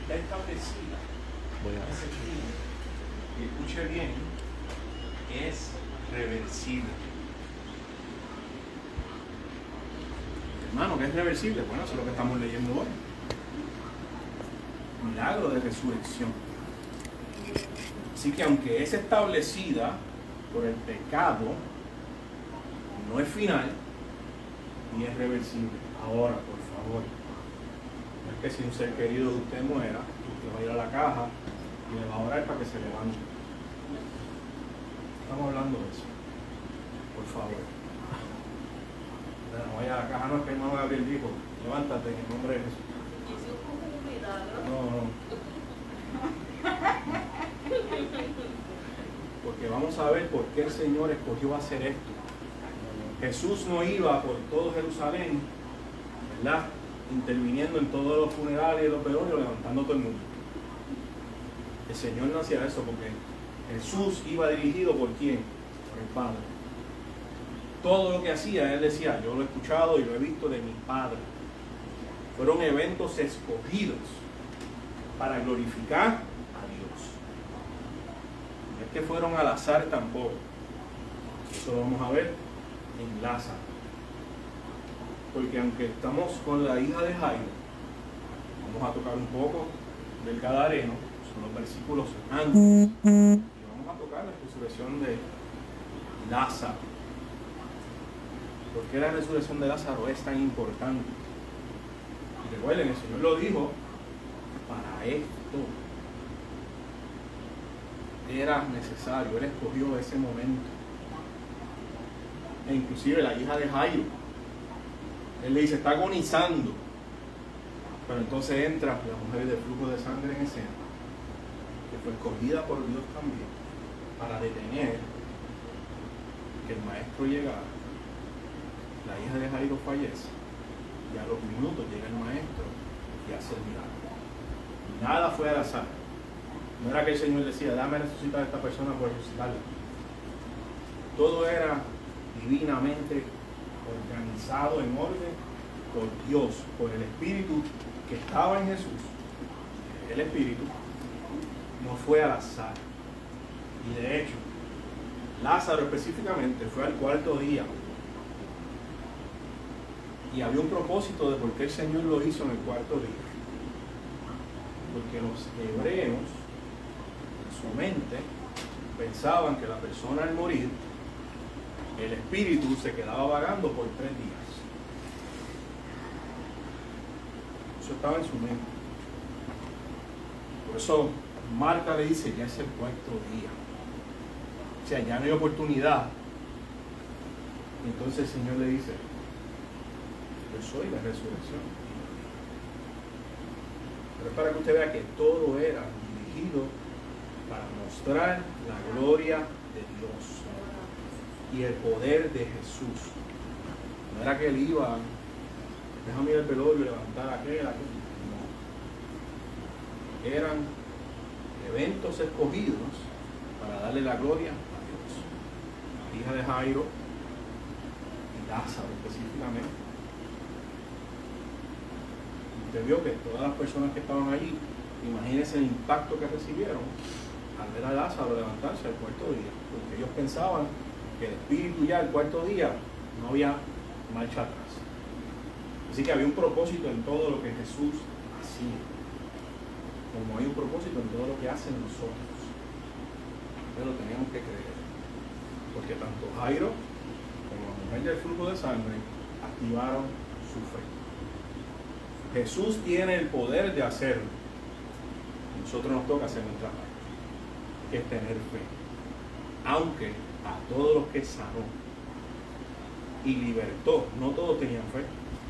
está establecida, ese fin, y escuche bien, es reversible. Hermano, ¿qué es reversible? Bueno, eso es lo que estamos leyendo hoy. Milagro de resurrección. Así que aunque es establecida por el pecado, no es final ni es reversible. Ahora, por favor, no es que si un ser querido de usted muera, usted va a ir a la caja y le va a orar para que se levante. Estamos hablando de eso. Por favor. No vaya a la caja, no, es que el hermano Gabriel dijo, levántate en el nombre de Jesús. No. Porque vamos a ver por qué el Señor escogió hacer esto. Jesús no iba por todo Jerusalén, ¿verdad?, interviniendo en todos los funerales y los velorios, levantando a todo el mundo. El Señor no hacía eso porque Jesús iba dirigido por ¿quién? Por el Padre. Todo lo que hacía, Él decía, yo lo he escuchado y lo he visto de mi Padre. Fueron eventos escogidos para glorificar a Dios. No es que fueron al azar tampoco. Eso lo vamos a ver en Lázaro. Porque aunque estamos con la hija de Jairo, vamos a tocar un poco del Gadareno, son los versículos antes, y vamos a tocar la resurrección de Lázaro. ¿Por qué la resurrección de Lázaro es tan importante? Y recuerden, el Señor lo dijo, para esto era necesario, Él escogió ese momento. E inclusive la hija de Jairo, Él le dice, está agonizando. Pero entonces entra la mujer del flujo de sangre en escena, que fue escogida por Dios también, para detener que el maestro llegara. La hija de Jairo fallece y a los minutos llega el maestro y hace el milagro. Nada fue al azar. No era que el Señor decía, dame resucitar a esta persona por resucitarla. Todo era divinamente organizado en orden por Dios, por el Espíritu que estaba en Jesús. El Espíritu no fue al azar. Y de hecho, Lázaro específicamente fue al cuarto día. Y había un propósito de por qué el Señor lo hizo en el cuarto día. Porque los hebreos, en su mente, pensaban que la persona al morir, el espíritu se quedaba vagando por 3 días. Eso estaba en su mente. Por eso Marta le dice, ya es el cuarto día. O sea, ya no hay oportunidad. Y entonces el Señor le dice, yo soy la resurrección. Pero es para que usted vea que todo era dirigido para mostrar la gloria de Dios y el poder de Jesús. No era que él iba, déjame ir al velorio y levantar aquel. No. Eran eventos escogidos para darle la gloria a Dios. La hija de Jairo y Lázaro específicamente. Usted vio que todas las personas que estaban allí, imagínense el impacto que recibieron al ver a Lázaro levantarse al cuarto día, porque ellos pensaban que el espíritu ya al cuarto día no había marcha atrás. Así que había un propósito en todo lo que Jesús hacía, como hay un propósito en todo lo que hacen nosotros. Pero teníamos que creer, porque tanto Jairo como la mujer del flujo de sangre activaron su fe. Jesús tiene el poder de hacerlo. Nosotros nos toca hacer nuestra parte, que es tener fe. Aunque a todos los que sanó y libertó, no todos tenían fe.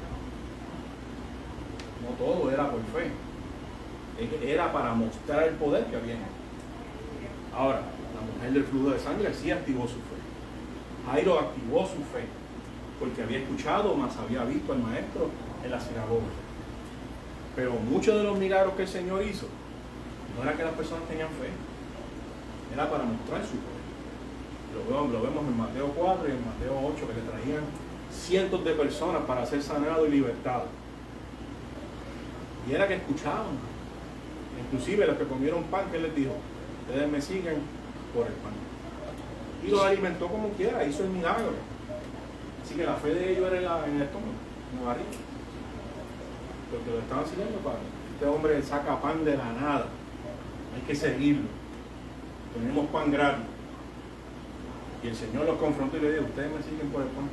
No todo era por fe. Era para mostrar el poder que había en él. Ahora, la mujer del flujo de sangre sí activó su fe. Jairo activó su fe porque había escuchado, más había visto al maestro en la sinagoga. Pero muchos de los milagros que el Señor hizo no era que las personas tenían fe, era para mostrar su poder. Lo vemos en Mateo 4 y en Mateo 8, que le traían cientos de personas para ser sanado y libertado. Y era que escuchaban. Inclusive los que comieron pan, ¿qué les dijo? Ustedes me siguen por el pan. Y los alimentó como quiera, hizo el milagro. Así que la fe de ellos era en el estómago, en la barriga. Porque lo estaban siguiendo para... Este hombre saca pan de la nada. Hay que seguirlo. Tenemos pan gratis. Y el Señor los confrontó y le dijo, ustedes me siguen por el pan.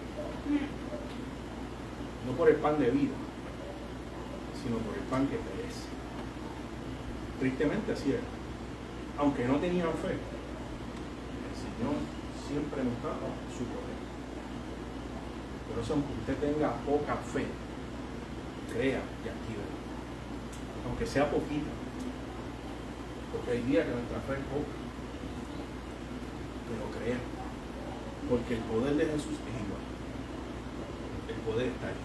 No por el pan de vida, sino por el pan que perece. Tristemente así era. Aunque no tenían fe, el Señor siempre nos daba su poder. Por eso, aunque usted tenga poca fe, crea y activa. Aunque sea poquita. Porque hay días que nuestra fe es poca. Pero crea. Porque el poder de Jesús es igual. El poder está ahí.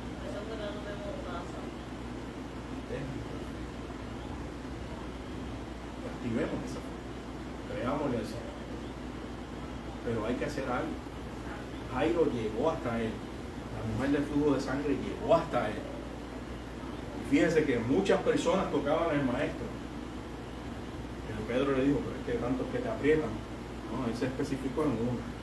Activemos esa fe. Creámosle al Señor. Pero hay que hacer algo. Jairo llegó hasta él. La mujer del flujo de sangre llegó hasta él. Y fíjense que muchas personas tocaban al maestro. Pero Pedro le dijo, pero es que tantos que te aprietan. No, él se especificó en una.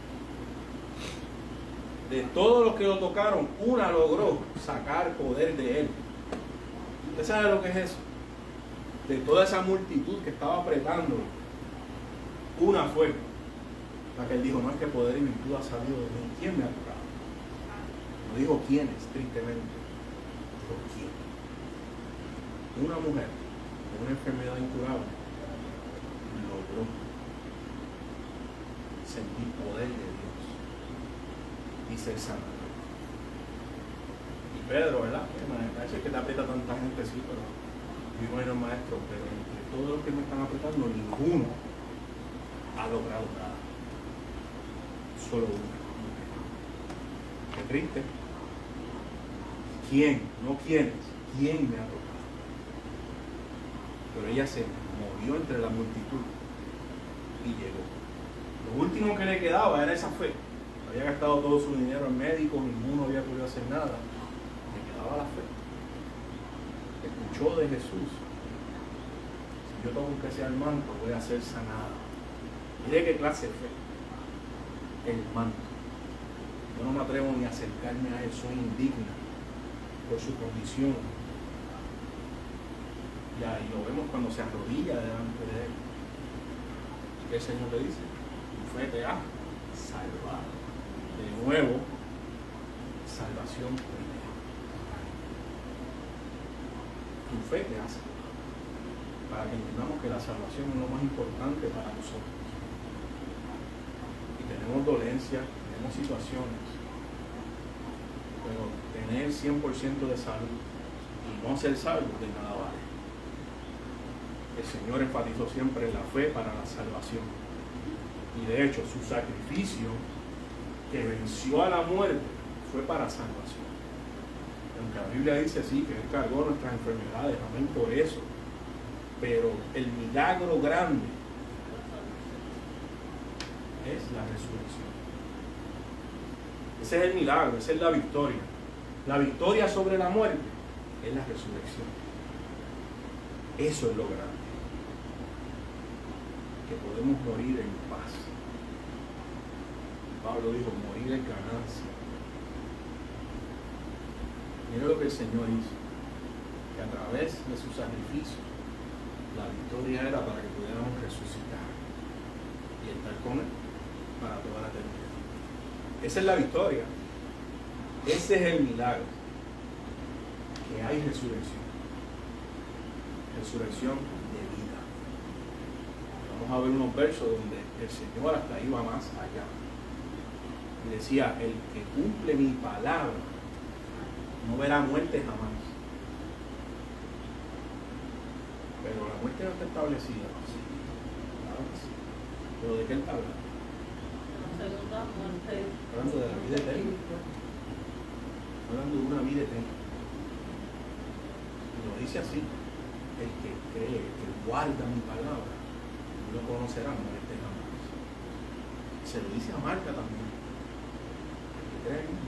De todos los que lo tocaron, una logró sacar poder de él. ¿Usted sabe lo que es eso? De toda esa multitud que estaba apretando, una fue la que él dijo, no es que poder y virtud ha salido de mí. ¿Quién me ha tocado? No dijo quiénes, tristemente. Dijo quién. Una mujer con una enfermedad incurable logró sentir poder de Dios y ser sanado. Y Pedro, ¿verdad? Parece que te aprieta tanta gente, sí, pero digo en el maestro, pero entre todos los que me están apretando, ninguno ha logrado nada. Solo uno. Qué triste. ¿Quién? No quiénes. ¿Quién me ha tocado? Pero ella se movió entre la multitud y llegó. Lo último que le quedaba era esa fe. Había gastado todo su dinero en médicos, ninguno había podido hacer nada. Le quedaba la fe. Escuchó de Jesús. Si yo toco que sea el manto, voy a ser sanada. Mire qué clase de fe. El manto. Yo no me atrevo ni a acercarme a él, soy indigna por su condición. Y ahí lo vemos cuando se arrodilla delante de él. ¿Qué el Señor le dice? Tu fe te ha salvado. De nuevo, salvación primero. Tu fe te ha salvado. Para que entendamos que la salvación es lo más importante para nosotros. Y tenemos dolencias, tenemos situaciones, pero tener 100% de salud y no ser salvo de nada vale. El Señor enfatizó siempre en la fe para la salvación. Y de hecho, su sacrificio que venció a la muerte fue para salvación. Aunque la Biblia dice sí, que Él cargó nuestras enfermedades, amén por eso. Pero el milagro grande es la resurrección. Ese es el milagro, esa es la victoria. La victoria sobre la muerte es la resurrección. Eso es lo grande. Que podemos morir en paz. Pablo dijo, morir es ganancia. Mira lo que el Señor hizo. Que a través de su sacrificio, la victoria era para que pudiéramos resucitar y estar con Él para toda la eternidad. Esa es la victoria. Ese es el milagro. Que hay resurrección. Resurrección de vida. Vamos a ver unos versos donde el Señor hasta iba más allá. Y decía, el que cumple mi palabra no verá muerte jamás. Pero la muerte no está establecida. Sí, claro que sí. ¿Pero de qué él habla? Hablando de la vida eterna. Hablando de una vida eterna. Y lo dice así. El que cree, el que guarda mi palabra, no lo conocerá muerte jamás. Se lo dice a Marta también. El que cree en mí,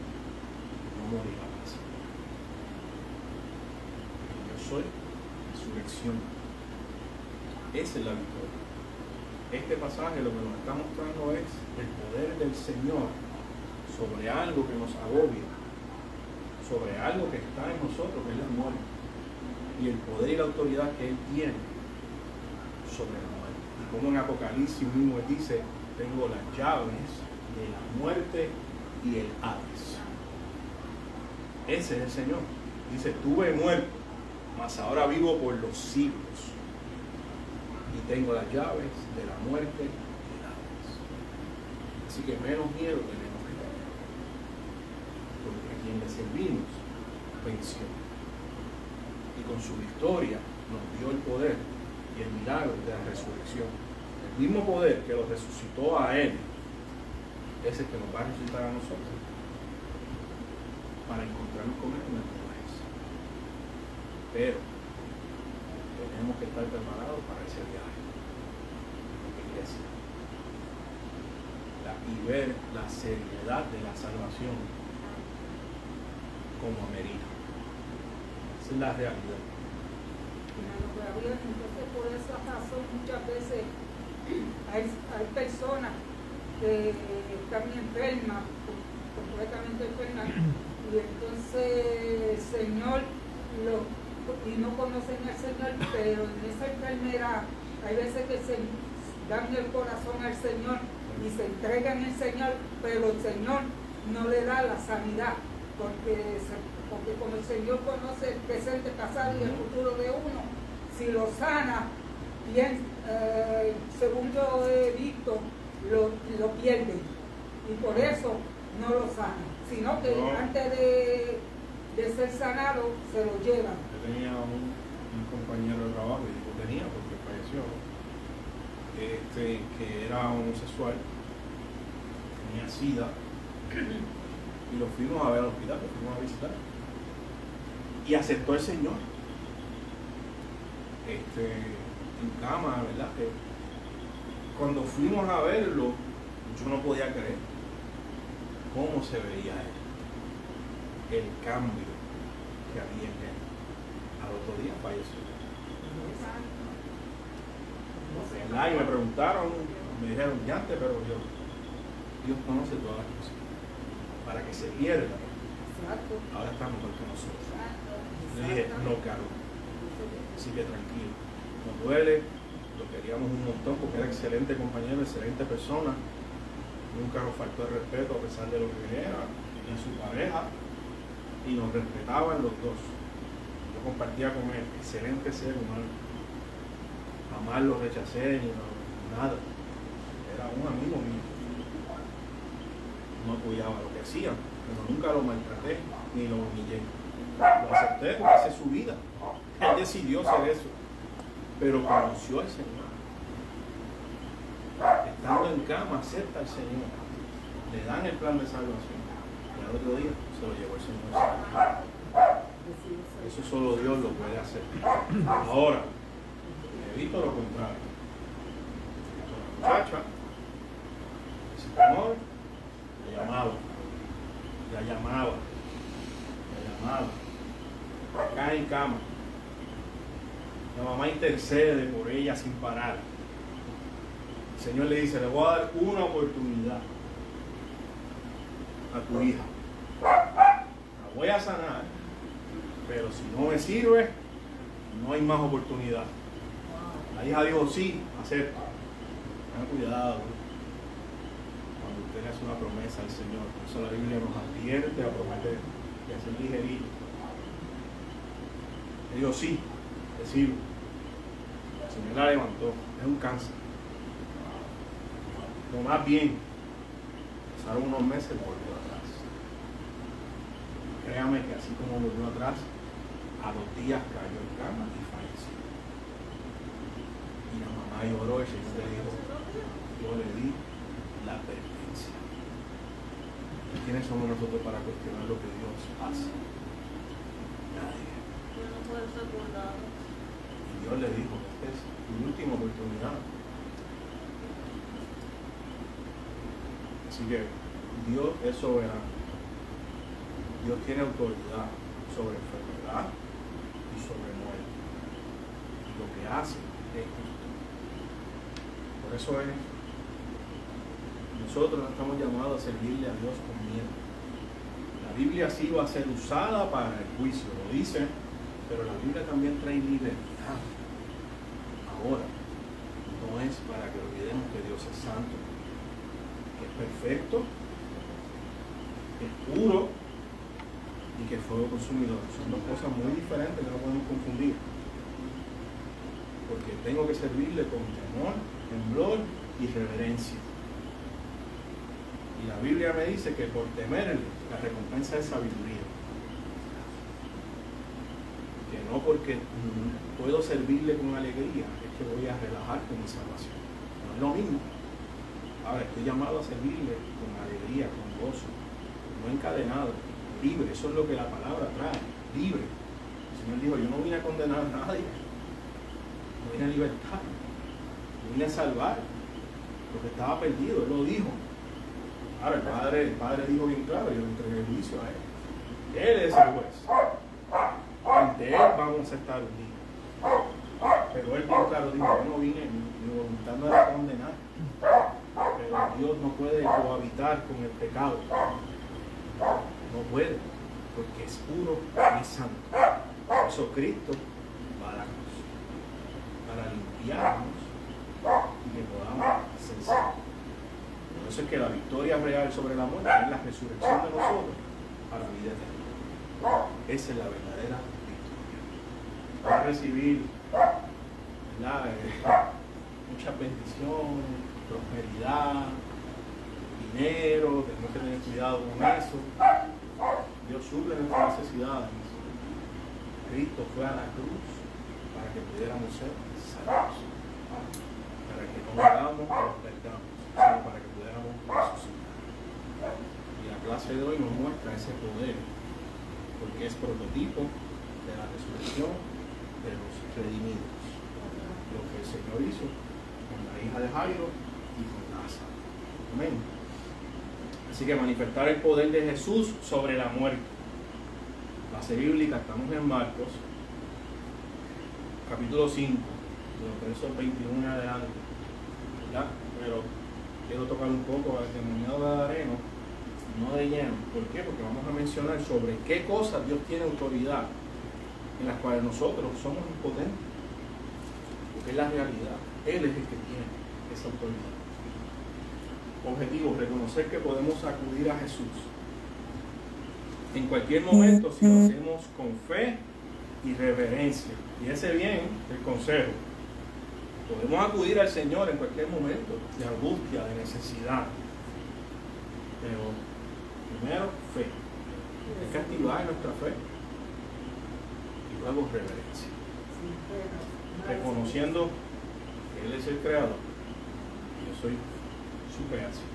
no morirá más. Yo soy su resurrección. Esa es la victoria. Este pasaje lo que nos está mostrando es el poder del Señor sobre algo que nos agobia, sobre algo que está en nosotros, que es la muerte, y el poder y la autoridad que Él tiene sobre la muerte. Y como en Apocalipsis mismo Él dice, tengo las llaves de la muerte y el Hades. Ese es el Señor. Dice, estuve muerto, mas ahora vivo por los siglos. Y tengo las llaves de la muerte y el Hades. Así que menos miedo tenemos que tener. Porque a quien le servimos venció. Y con su victoria nos dio el poder y el milagro de la resurrección. El mismo poder que lo resucitó a Él es el que nos va a resucitar a nosotros para encontrarnos con Él en el juez. Pero tenemos que estar preparados para ese viaje, iglesia, y ver la seriedad de la salvación como amerita. Esa es la realidad. Entonces, por esa razón, muchas veces hay personas que están enfermas, completamente enfermas, y entonces el Señor y no conocen al Señor, pero en esa enfermedad hay veces que se dan el corazón al Señor y se entregan al Señor, pero el Señor no le da la sanidad, porque como el Señor conoce el presente, pasado y el futuro de uno, si lo sana, bien, según yo he visto, lo pierden, y por eso no lo sanan, sino que antes de ser sanado se lo llevan. Yo tenía un compañero de trabajo, y digo tenía porque falleció, que era homosexual, tenía SIDA, y lo fuimos a ver al hospital, lo fuimos a visitar, y aceptó el Señor en cama, ¿verdad? Cuando fuimos a verlo, yo no podía creer cómo se veía él, el cambio que había en él. Al otro día falleció. ¿Verdad? Y me preguntaron, me dijeron, ya antes, pero Dios conoce todas las cosas. Para que se pierda, ahora está mejor que nosotros. Le dije, no, Carlos, así que tranquilo, nos duele, lo queríamos un montón porque era excelente compañero, excelente persona, nunca nos faltó el respeto a pesar de lo que era, tenía su pareja y nos respetaban los dos. Yo compartía con él, excelente ser humano, jamás lo rechacé ni nada, era un amigo mío, no apoyaba lo que hacía, pero nunca lo maltraté ni lo humillé. Lo acepté porque esa es su vida. Él decidió hacer eso. Pero conoció al Señor. Estando en cama, acepta al Señor. Le dan el plan de salvación. Y al otro día se lo llevó el Señor. Eso solo Dios lo puede hacer. Ahora, evito lo contrario. La muchacha, ese Señor, la llamaba. Cae en cama. La mamá intercede por ella sin parar. El Señor le dice, le voy a dar una oportunidad a tu hija. La voy a sanar, pero si no me sirve, no hay más oportunidad. La hija dijo, sí, acepto. Tengan cuidado. Cuando usted le hace una promesa al Señor, por eso la Biblia nos advierte a prometer y a ser ligerito. Le digo, sí, te sirvo. El Señor la levantó, es un cáncer. Lo más bien, pasaron unos meses y volvió atrás. Créame que así como volvió atrás, a 2 días cayó en cama y falleció. Y la mamá lloró y el Señor le dijo, yo le di la advertencia. ¿Quiénes somos nosotros para cuestionar lo que Dios hace? Nadie. Y Dios le dijo, esta es tu última oportunidad. Así que Dios es soberano. Dios tiene autoridad sobre enfermedad y sobre muerte. hace es justo. Por eso nosotros no estamos llamados a servirle a Dios con miedo. La Biblia sí va a ser usada para el juicio, lo dice, pero la Biblia también trae libertad. Ahora, no es para que olvidemos que Dios es santo, que es perfecto, que es puro y que es fuego consumidor. Son dos cosas muy diferentes que no podemos confundir. Porque tengo que servirle con temor, temblor y reverencia. Y la Biblia me dice que por temerle, la recompensa es sabiduría. Que no porque puedo servirle con alegría, es que voy a relajar con mi salvación. No es lo mismo. Ahora, estoy llamado a servirle con alegría, con gozo, no encadenado, libre. Eso es lo que la palabra trae, libre. El Señor dijo, yo no vine a condenar a nadie, no vine a libertar, no vine a salvar, porque estaba perdido, Él lo dijo. Ahora, el padre dijo bien claro, yo le entregué el juicio a Él. Él es el juez. Ante Él vamos a estar unidos. Pero Él bien claro dijo, yo no vine, mi voluntad no era condenar. Pero Dios no puede cohabitar con el pecado. No puede, porque es puro y es santo. Por eso Cristo va a la cruz, para limpiarnos y que podamos ser salvos. Por eso es que la victoria real sobre la muerte es la resurrección de nosotros para la vida eterna. Esa es la verdadera victoria. Va a recibir muchas bendiciones, prosperidad, dinero, tenemos que tener cuidado con eso. Dios suple nuestras necesidades. Cristo fue a la cruz para que pudiéramos ser salvos, para que no hagamos o nos perdamos, sino para que pudiéramos resucitar. Y la clase de hoy nos muestra ese poder, porque es prototipo de la resurrección de los redimidos. Lo que el Señor hizo con la hija de Jairo y con Lázaro. Amén. Así que manifestar el poder de Jesús sobre la muerte. Base bíblica, estamos en Marcos, capítulo 5, de los versos 21 en adelante, ¿verdad? Pero quiero tocar un poco al endemoniado gadareno, no de lleno. ¿Por qué? Porque vamos a mencionar sobre qué cosas Dios tiene autoridad, en las cuales nosotros somos impotentes. Porque es la realidad. Él es el que tiene esa autoridad. Objetivo, reconocer que podemos acudir a Jesús en cualquier momento si lo hacemos con fe y reverencia. Y ese bien, el consejo. Podemos acudir al Señor en cualquier momento de angustia, de necesidad. Pero primero, fe. Hay que activar nuestra fe. Y luego reverencia. Reconociendo que Él es el creador y yo soy su creación.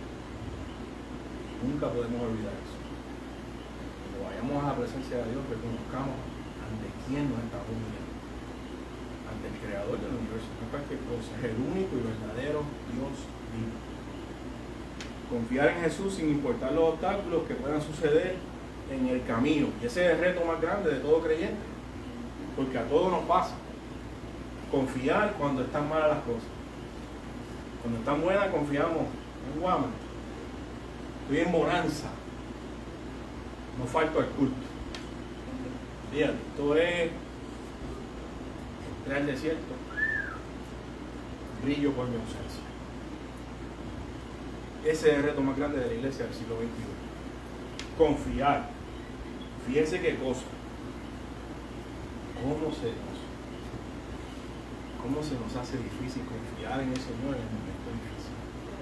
Nunca podemos olvidar eso. Cuando vayamos a la presencia de Dios, reconozcamos ante quién nos está humillando. Ante el creador del universo. No es cualquier cosa, es el único y verdadero Dios vivo. Confiar en Jesús sin importar los obstáculos que puedan suceder en el camino. Y ese es el reto más grande de todo creyente. Porque a todos nos pasa. Confiar cuando están malas las cosas. Cuando están buenas confiamos en Guama. Estoy en bonanza. No falto al culto. Fíjate, esto es entrar al desierto. Brillo por mi ausencia. Ese es el reto más grande de la iglesia del siglo XXI. Confiar. Fíjense qué cosa. ¿Cómo se nos hace difícil confiar en el Señor en el momento difícil?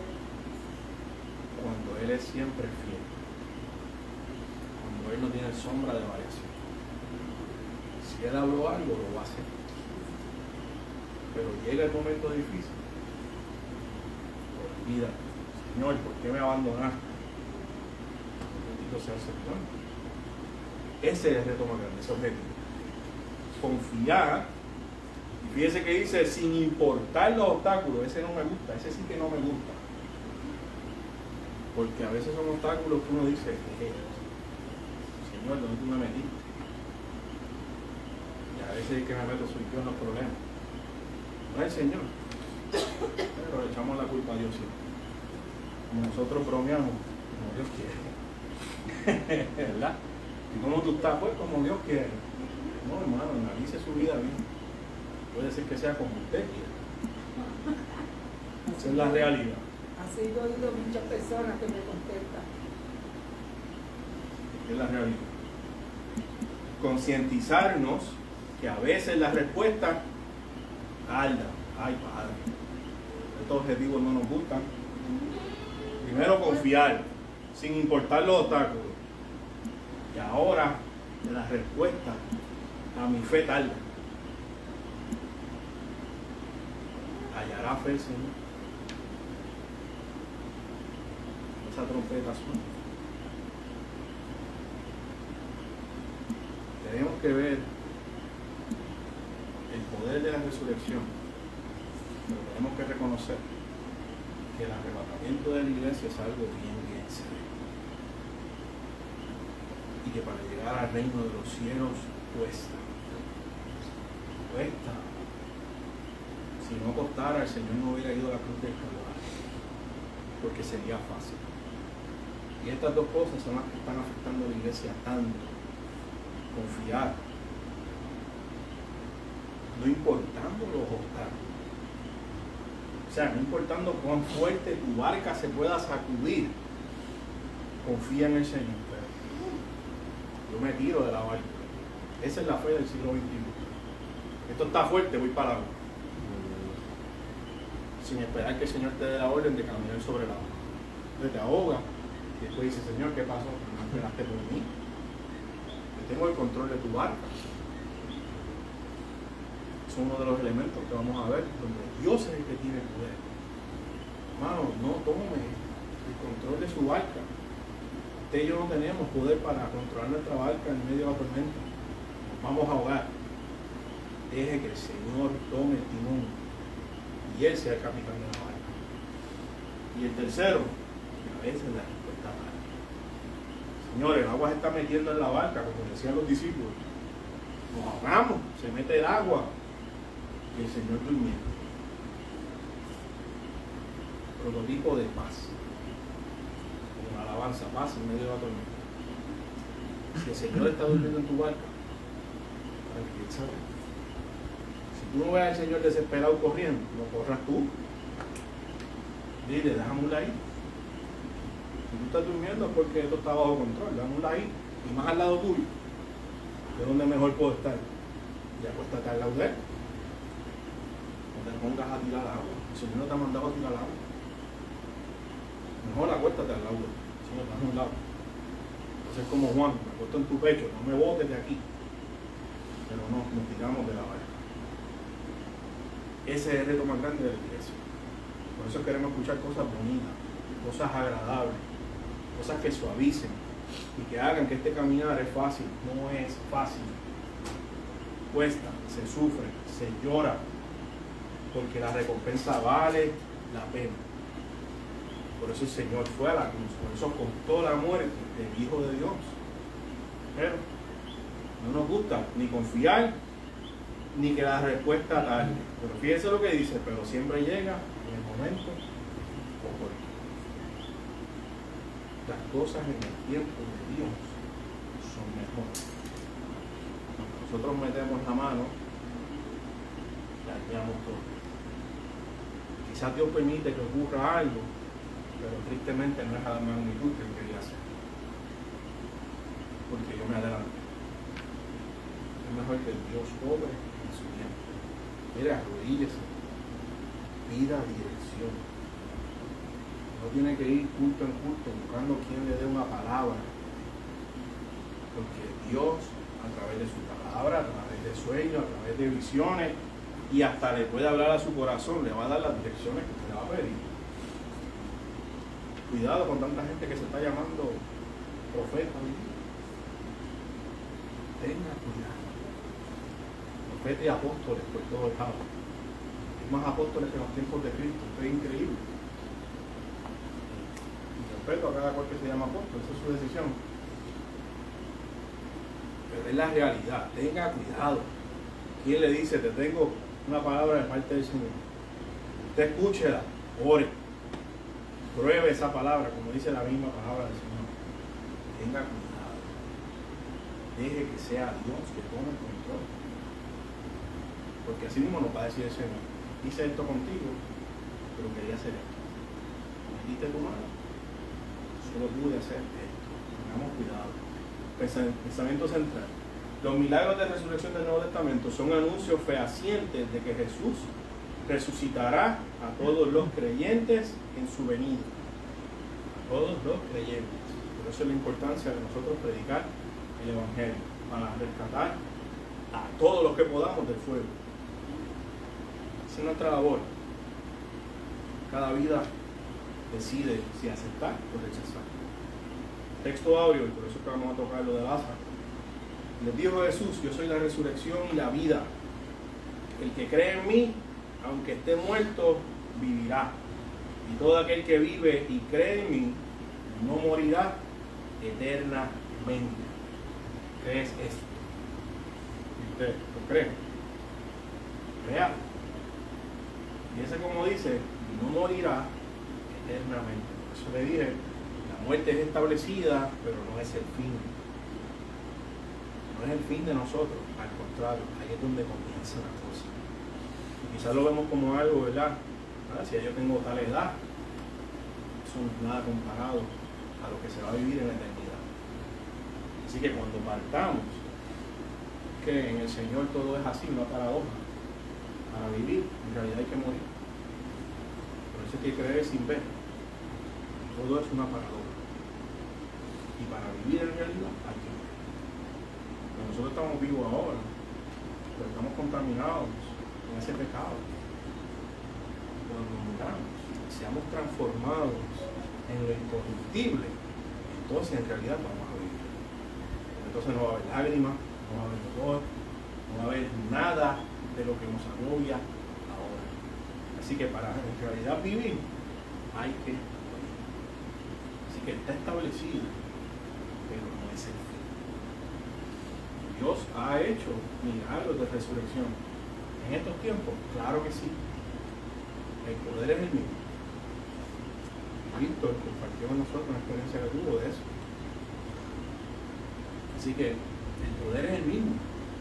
Cuando Él es siempre fiel. Cuando Él no tiene sombra de variación. Si Él habló algo, lo va a hacer. Pero llega el momento difícil. Olvídate. Señor, ¿por qué me abandonaste? Bendito sea el Señor. Ese es el reto más grande, ese objetivo. Confiar. Fíjese que dice, sin importar los obstáculos. Ese no me gusta, ese sí que no me gusta. Porque a veces son obstáculos que uno dice, Señor, ¿dónde tú me metiste? Y a veces el que me meto soy yo en los problemas. no es el Señor. Pero le echamos la culpa a Dios siempre. Como nosotros bromeamos, como Dios quiere. ¿Verdad? ¿Y cómo tú estás? Pues como Dios quiere. No, hermano, analice su vida bien. Puede ser que sea como usted quiera. Esa es la realidad. Así he oído muchas personas que me contestan. Es la realidad. Concientizarnos que a veces la respuesta tarda. Ay, Padre, estos objetivos no nos gustan. Primero confiar, sin importar los obstáculos. Y ahora la respuesta a mi fe tarda. Hallará fe el Señor. Esa trompeta suena. Tenemos que ver el poder de la resurrección, pero tenemos que reconocer que el arrebatamiento de la iglesia es algo bien serio, y que para llegar al reino de los cielos cuesta. Si no costara, el Señor no hubiera ido a la cruz del Calvario, porque sería fácil. Y estas dos cosas son las que están afectando a la iglesia tanto. Confiar, no importando los obstáculos, o sea, no importando cuán fuerte tu barca se pueda sacudir, confía en el Señor. Yo me tiro de la barca. Esa es la fe del siglo XXI. Esto está fuerte, voy para el agua, sin esperar que el Señor te dé la orden de caminar sobre el agua. Entonces te ahoga y después dice: Señor, ¿qué pasó? No esperaste por mí. Tengo el control de tu barca. Es uno de los elementos que vamos a ver, donde Dios es el que tiene el poder. Hermano, no tome el control de su barca. Usted y yo no tenemos poder para controlar nuestra barca en medio de la tormenta. Nos vamos a ahogar. Deje que el Señor tome el timón y Él sea el capitán de la barca. Y el tercero, que a veces la respuesta tarda. Señores, el agua se está metiendo en la barca, como decían los discípulos. Nos ahogamos, se mete el agua y el Señor durmiendo. Prototipo de paz. Como una alabanza, paz en medio de la tormenta. Si el Señor está durmiendo en tu barca, tranquilízate. Si tú no ves al Señor desesperado corriendo, no corras tú. Dile, déjame ahí. Si tú estás durmiendo es porque esto está bajo control, dámosla ahí, y más al lado tuyo, de donde mejor puedo estar. Y acuéstate al lado de él. No te pongas a tirar agua. El Señor no te ha mandado a tirar agua. Mejor acuéstate al lado de él. Señor, dame un lado. Entonces, como Juan, me acuesto en tu pecho, no me botes de aquí. Pero no, nos tiramos de la barca. Ese es el reto más grande de la iglesia. Por eso queremos escuchar cosas bonitas, cosas agradables, cosas que suavicen y que hagan que este caminar es fácil. No es fácil. Cuesta, se sufre, se llora, porque la recompensa vale la pena. Por eso el Señor fue a la cruz, por eso costó la muerte del Hijo de Dios. Pero no nos gusta ni confiar ni que la respuesta tarde. Pero fíjense lo que dice: pero siempre llega en el momento oportuno. Las cosas en el tiempo de Dios son mejores. Cuando nosotros metemos la mano, dañamos todo. Quizás Dios permite que ocurra algo, pero tristemente no es a la magnitud que Él quería hacer. Porque yo me adelanto. Es mejor que Dios obre en su tiempo. Mire, arrodíllese, pida dirección. No tiene que ir culto en culto buscando quien le dé una palabra. Porque Dios, a través de su palabra, a través de sueños, a través de visiones, y hasta le puede hablar a su corazón, le va a dar las direcciones que usted le va a pedir. Cuidado con tanta gente que se está llamando profeta. Tenga cuidado. Profetas y apóstoles por todos lados. Hay más apóstoles que en los tiempos de Cristo. Esto es increíble. Y respeto a cada cual que se llama apóstol, esa es su decisión. Pero es la realidad. Tenga cuidado. ¿Quién le dice: te tengo una palabra de parte del Señor, usted escúchela, ore, pruebe esa palabra, como dice la misma palabra del Señor. Tenga cuidado, deje que sea Dios que tome el control, porque así mismo nos va a decir el Señor: hice esto contigo, pero quería hacer esto, metiste tu mano, solo pude hacer esto. Tengamos cuidado. Pensamiento central: los milagros de resurrección del Nuevo Testamento son anuncios fehacientes de que Jesús resucitará a todos los creyentes en su venida. A todos los creyentes. Por eso es la importancia de nosotros predicar el Evangelio, para rescatar a todos los que podamos del fuego. Esa es nuestra labor. Cada vida decide si aceptar o rechazar. Texto áureo, y por eso es que vamos a tocar lo de Lázaro. Les dijo Jesús: yo soy la resurrección y la vida. El que cree en mí, aunque esté muerto, vivirá. Y todo aquel que vive y cree en mí, no morirá eternamente. ¿Qué es esto? ¿Usted lo cree? Real. Y ese, como dice, no morirá eternamente. Por eso le dije, la muerte es establecida, pero no es el fin. No es el fin de nosotros, al contrario, ahí es donde comienza la cosa. Quizás lo vemos como algo, ¿verdad? Si yo tengo tal edad, eso no es nada comparado a lo que se va a vivir en la eternidad. Así que cuando partamos, que en el Señor todo es así, una paradoja. Para vivir, en realidad hay que morir. Por eso hay que creer sin ver. Todo es una paradoja. Y para vivir en realidad hay que morir. Pero nosotros estamos vivos ahora, pero estamos contaminados en ese pecado. Cuando muramos, seamos transformados en lo incorruptible, entonces en realidad vamos a vivir. Entonces no va a haber lágrimas, no va a haber dolor, no va a haber nada de lo que nos agobia ahora. Así que para en realidad vivir hay que morir. Así que está establecido, pero no es el fin. Dios ha hecho milagros de resurrección en estos tiempos, claro que sí. El poder es el mismo. Víctor compartió con nosotros una experiencia que tuvo de eso. Así que el poder es el mismo.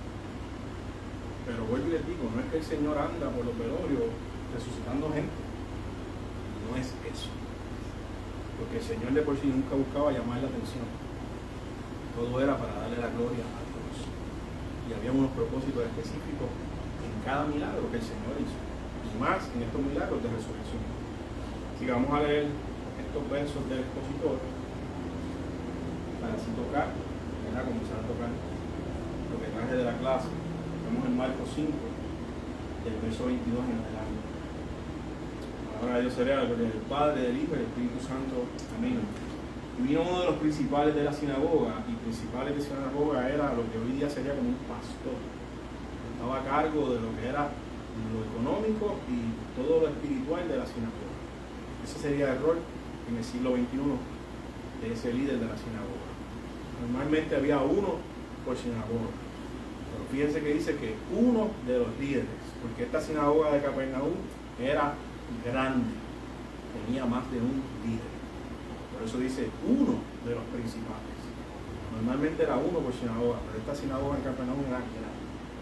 Pero vuelvo y les digo, no es que el Señor anda por los velorios resucitando gente. No es eso. Porque el Señor de por sí nunca buscaba llamar la atención. Todo era para darle la gloria a Dios. Y había unos propósitos específicos en cada milagro que el Señor hizo. Y más en estos milagros de resurrección. Así que vamos a leer estos versos del expositor para así tocar, para comenzar a tocar lo que traje de la clase. Estamos en Marcos 5, del verso 22 en adelante. Ahora Dios será la gloria del Padre, del Hijo y del Espíritu Santo. Amén. Y vino uno de los principales de la sinagoga, y principales de la sinagoga era lo que hoy día sería como un pastor. Estaba a cargo de lo que era lo económico y todo lo espiritual de la sinagoga. Ese sería el rol en el siglo XXI de ese líder de la sinagoga. Normalmente había uno por sinagoga, pero fíjense que dice que uno de los líderes, porque esta sinagoga de Capernaum era grande, tenía más de un líder. Por eso dice uno de los principales. Normalmente era uno por sinagoga, pero esta sinagoga en Capernaum era grande.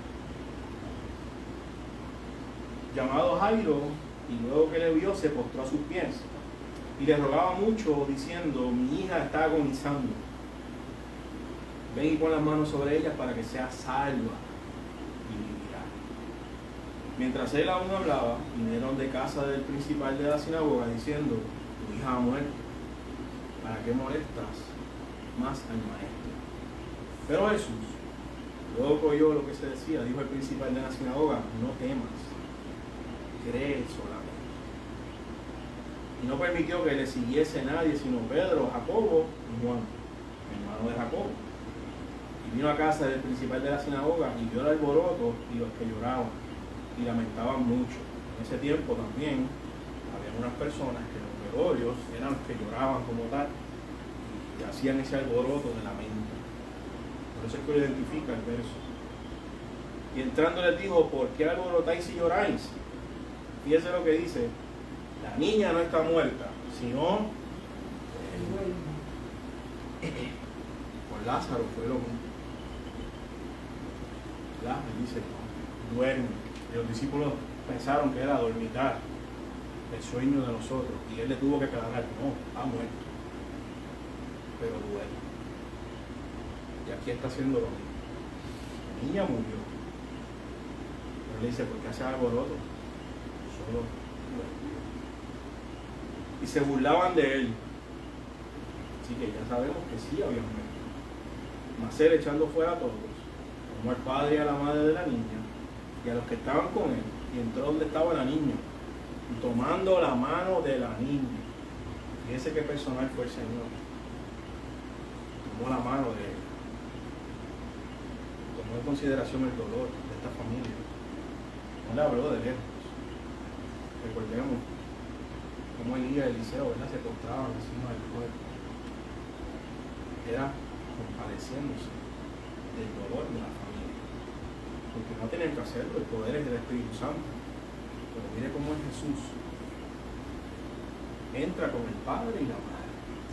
Llamado Jairo, y luego que le vio, se postró a sus pies y le rogaba mucho, diciendo: mi hija está agonizando, ven y pon las manos sobre ella para que sea salva y vivirá. Mientras él aún hablaba, vinieron de casa del principal de la sinagoga diciendo: tu hija ha muerto, ¿para qué molestas más al maestro? Pero Jesús, luego que oyó lo que se decía, dijo al principal de la sinagoga: no temas, cree solamente. Y no permitió que le siguiese nadie, sino Pedro, Jacobo y Juan, hermano de Jacobo. Y vino a casa del principal de la sinagoga y vio el alboroto y los que lloraban y lamentaban mucho. En ese tiempo también había unas personas que los velorios eran los que lloraban como tal y hacían ese alboroto de lamento. Por eso es que lo identifica el verso. Y Y entrando les dijo, ¿por qué alborotáis y lloráis? Fíjese lo que dice, la niña no está muerta, sino con Lázaro fue lo mismo. Lázaro dice, duerme. Y los discípulos pensaron que era dormitar, el sueño de nosotros. Y él le tuvo que aclarar, no, ha muerto, pero duerme. Y aquí está haciendo lo mismo. La niña murió. Pero le dice, ¿por qué hace alboroto? Solo duerme. Y se burlaban de él. Así que ya sabemos que sí había muerto. Mas él, echando fuera a todos, tomó al padre y a la madre de la niña y a los que estaban con él, y entró donde estaba la niña, y tomando la mano de la niña. Fíjese qué personal fue el Señor. Tomó la mano de él. Tomó en consideración el dolor de esta familia. No le habló de lejos. Recordemos cómo Elías y Eliseo, ¿verdad?, se postraban encima del cuerpo. Era compadeciéndose del dolor de la familia. Porque no tenían que hacerlo, el poder es del Espíritu Santo. Pero mire cómo es Jesús. Entra con el Padre y la Madre.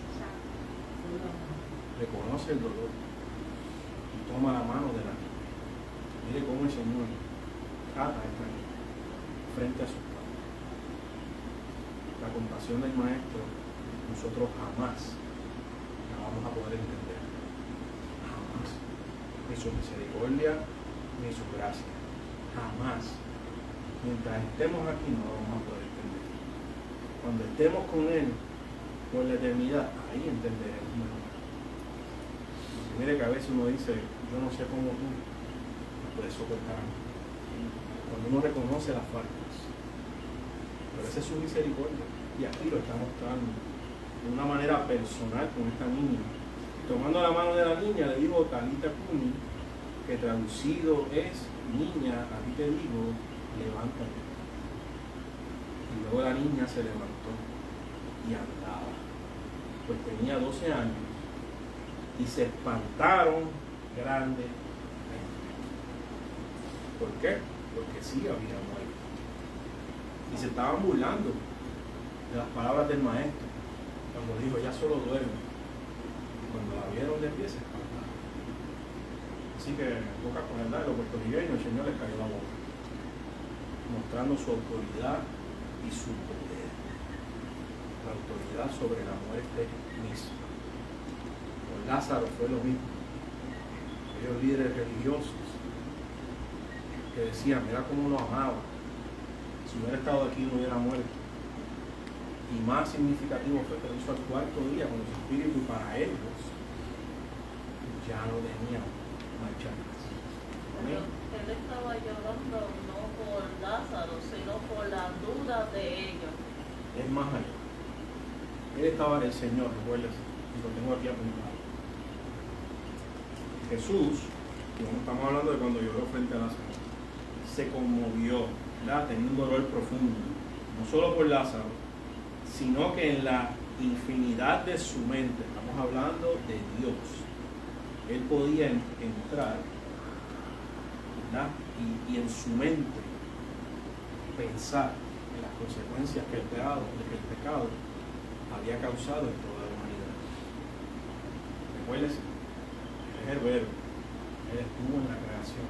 Reconoce el dolor y toma la mano de la niña. Mire cómo el Señor trata a esta niña frente a sus padres. La compasión del Maestro nosotros jamás la vamos a poder entender. Jamás. Ni su misericordia, ni su gracia. Jamás. Mientras estemos aquí no lo vamos a poder entender. Cuando estemos con Él por la eternidad, ahí entenderemos mejor. Mire que a veces uno dice, yo no sé cómo tú me puedes soportar. Cuando uno reconoce las faltas. Pero esa es su misericordia. Y aquí lo está mostrando de una manera personal con esta niña. Tomando la mano de la niña, le dijo Talita Cumi, que traducido es, niña, a ti te digo, levántate. Y luego la niña se levantó y andaba. Pues tenía 12 años. Y se espantaron grandemente. ¿Por qué? Porque sí había muerto. Y se estaban burlando de las palabras del Maestro cuando dijo, ya solo duerme. Y cuando la vieron de pie se espantaron. Así que en pocas palabras, los puertorriqueños, el Señor les cayó la boca, mostrando su autoridad y su poder. La autoridad sobre la muerte misma. Lázaro fue lo mismo. Aquellos líderes religiosos que decían, mira cómo lo amaba. Si hubiera estado aquí no hubiera muerto. Y más significativo fue que lo hizo al cuarto día con los espíritus para ellos. Ya no tenían marcha atrás. Él estaba llorando no por Lázaro, sino por la duda de ellos. Es más allá. Él estaba en el Señor, recuérdese, y lo tengo aquí apuntado. Jesús, como estamos hablando de cuando lloró frente a Lázaro, se conmovió, ¿verdad?, tenía un dolor profundo, no solo por Lázaro, sino que en la infinidad de su mente, estamos hablando de Dios, él podía entrar, ¿verdad?, y en su mente pensar en las consecuencias que el pecado había causado en toda la humanidad. Recuérdese, es el verbo, él estuvo en la creación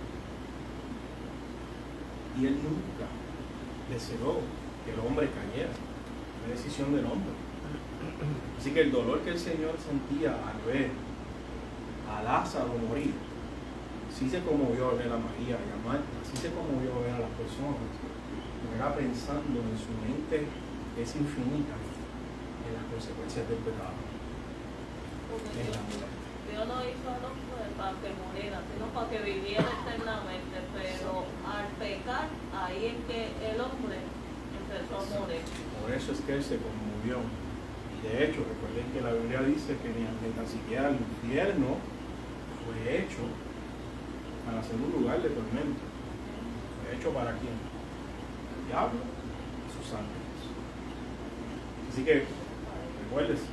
y él nunca deseó que el hombre cayera. Fue decisión del hombre. Así que el dolor que el Señor sentía al ver a Lázaro morir, sí se conmovió al ver a María y a Marta, sí se conmovió al ver a las personas, pero era pensando en su mente que es infinita en las consecuencias del pecado, en la muerte. Dios no hizo a los hombres para que murieran, sino para que vivieran eternamente, pero al pecar, ahí es que el hombre empezó a morir. Por eso es que él se conmovió. Y de hecho, recuerden que la Biblia dice que ni tan siquiera el infierno fue hecho para ser un lugar de tormento. Fue hecho para quién? El diablo y sus ángeles. Así que, recuérdense,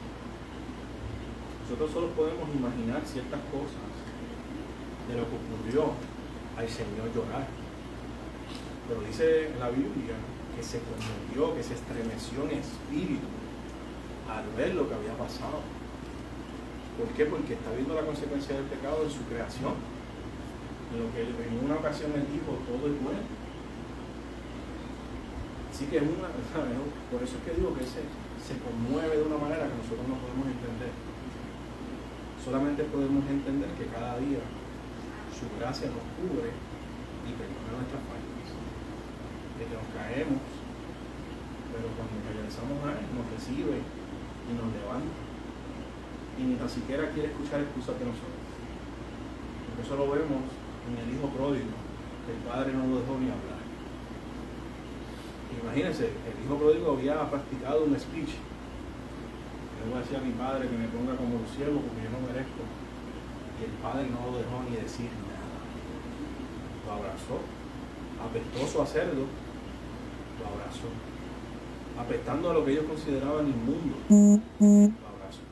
nosotros solo podemos imaginar ciertas cosas de lo que ocurrió al Señor llorar. Pero dice la Biblia que se conmovió, que se estremeció en espíritu al ver lo que había pasado. ¿Por qué? Porque está viendo la consecuencia del pecado en su creación. En lo que en una ocasión él dijo, todo es bueno. Así que por eso es que digo que se conmueve de una manera que nosotros no podemos entender. Solamente podemos entender que cada día su gracia nos cubre y perdona nuestras faltas. Que nos caemos, pero cuando regresamos a Él nos recibe y nos levanta. Y ni tan siquiera quiere escuchar excusas de nosotros. Porque eso lo vemos en el hijo pródigo, que el padre no lo dejó ni hablar. Imagínense, el hijo pródigo había practicado un speech. Le voy a decir a mi padre que me ponga como un siervo porque yo no merezco. Y el padre no lo dejó ni decir nada. Lo abrazó. Apestoso a cerdo, lo abrazó. Apestando a lo que ellos consideraban inmundo, lo abrazó.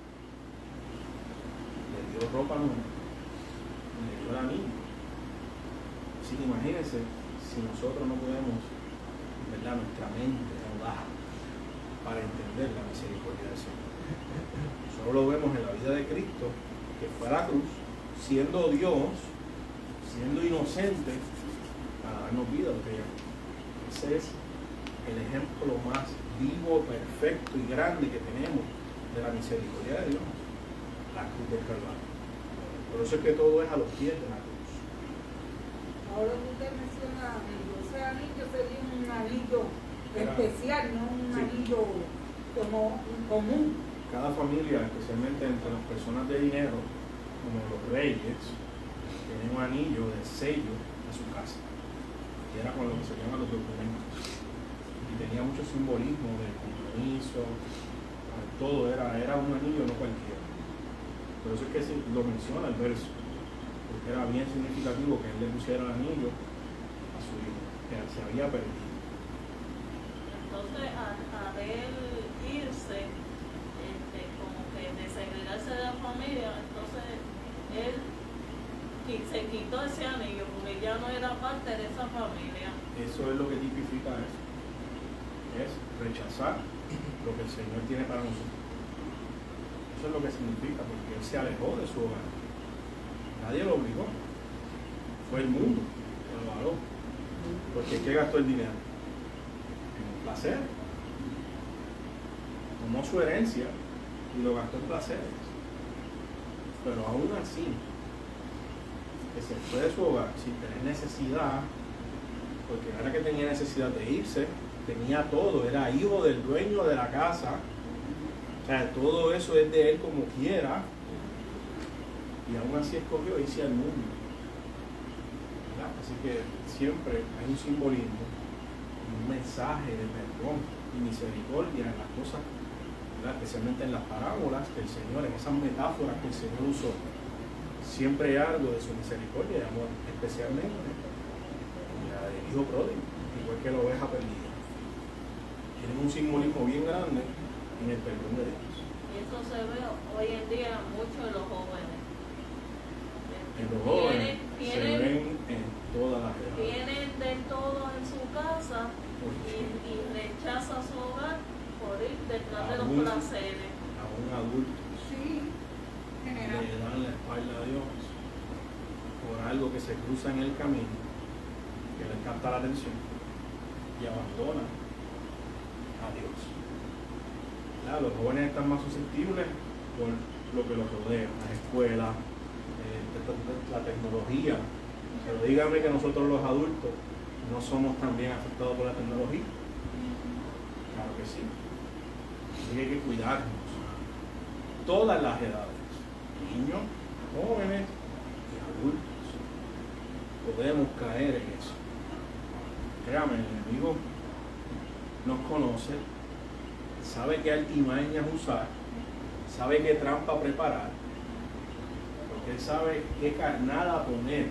Le dio ropa nueva. Le dio el anillo. Así que imagínense si nosotros no podemos, ¿verdad?, nuestra mente no da para entender la misericordia del Señor. Solo lo vemos en la vida de Cristo, que fue a la cruz, siendo Dios, siendo inocente, para darnos vida. Ese es el ejemplo más vivo, perfecto y grande que tenemos de la misericordia de Dios, la cruz del Calvario. Por eso es que todo es a los pies de la cruz. Ahora usted menciona anillo. Ese anillo sería un anillo especial, no un anillo como común. Cada familia, especialmente entre las personas de dinero, como los reyes, tienen un anillo de sello a su casa. Y era con lo que se llaman los documentos. Y tenía mucho simbolismo de compromiso, todo era un anillo, no cualquiera. Por eso es que lo menciona el verso, porque era bien significativo que él le pusiera el anillo a su hijo, que se había perdido. Entonces, al él irse, como que desagregarse de la familia, entonces él se quitó ese anillo porque ya no era parte de esa familia. Eso es lo que tipifica eso. Es rechazar lo que el Señor tiene para nosotros. Eso es lo que significa, porque él se alejó de su hogar. Nadie lo obligó. Fue el mundo que lo való. Porque ¿qué gastó el dinero? En placer. Tomó su herencia y lo gastó en placeres. Pero aún así, que se fue de su hogar sin tener necesidad, porque no era que tenía necesidad de irse, tenía todo, era hijo del dueño de la casa. O sea, todo eso es de él como quiera, y aún así escogió irse al mundo. ¿Verdad? Así que siempre hay un simbolismo, un mensaje de perdón y misericordia en las cosas, ¿verdad?, especialmente en las parábolas que el Señor, en esas metáforas que el Señor usó. Siempre hay algo de su misericordia y amor, especialmente en la del hijo pródigo, igual que la oveja perdida. Tienen un simbolismo bien grande en el perdón de Dios. Y eso se ve hoy en día mucho en los jóvenes. En los jóvenes se ven en todas las edades. Tienen de todo en su casa y rechaza su hogar por ir detrás de los placeres. A un adulto. Sí, general. Le dan la espalda a Dios por algo que se cruza en el camino, que les capta la atención y abandona a Dios. Claro, los jóvenes están más susceptibles por lo que los rodea, las escuelas, la tecnología. Pero díganme que nosotros los adultos no somos también afectados por la tecnología. Claro que sí. Así que hay que cuidarnos. Todas las edades, niños, jóvenes y adultos, podemos caer en eso. Créame, el enemigo nos conoce, sabe qué artimañas usar, sabe qué trampa preparar, porque él sabe qué carnada poner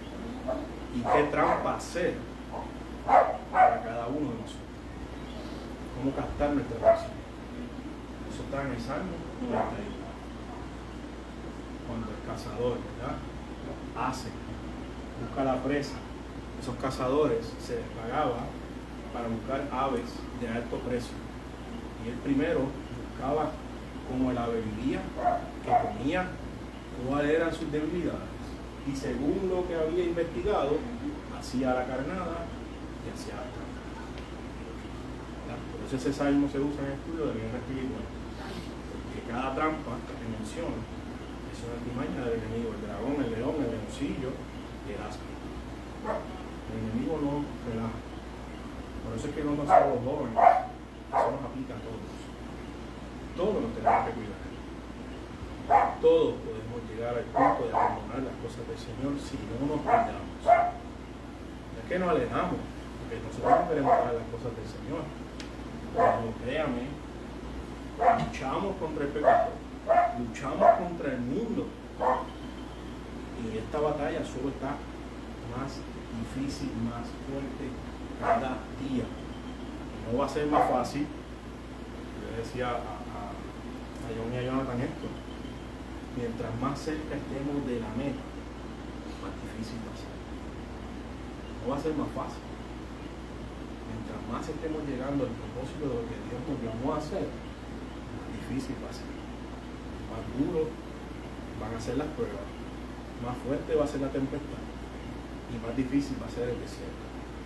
y qué trampa hacer para cada uno de nosotros. Cómo captar nuestra atención. Eso está en el Salmo 91. Cuando el cazador, ¿verdad?, hace busca la presa. Esos cazadores se les pagaba para buscar aves de alto precio. Y él primero buscaba cómo el ave vivía, qué comía, cuáles eran sus debilidades. Y según lo que había investigado, hacía la carnada y hacía la trampa. Por eso ese salmo se usa en el estudio de guerra espiritual. Porque cada trampa que menciona es una artimaña del enemigo: el dragón, el león, el leoncillo y el asno. El enemigo no relaja. Por eso es que no somos jóvenes, eso nos aplica a todos. Todos nos tenemos que cuidar. Todos podemos llegar al punto de abandonar las cosas del Señor si no nos cuidamos. No es que nos alejamos, porque nosotros no queremos dejar las cosas del Señor. Pero créame, luchamos contra el pecado, luchamos contra el mundo. Y esta batalla solo está más difícil, más fuerte cada día. No va a ser más fácil. Yo le decía a John y a Jonathan esto: mientras más cerca estemos de la meta, más difícil va a ser. No va a ser más fácil. Mientras más estemos llegando al propósito de lo que Dios nos llamó a hacer, más difícil va a ser. Más duro van a ser las pruebas, más fuerte va a ser la tempestad y más difícil va a ser el desierto.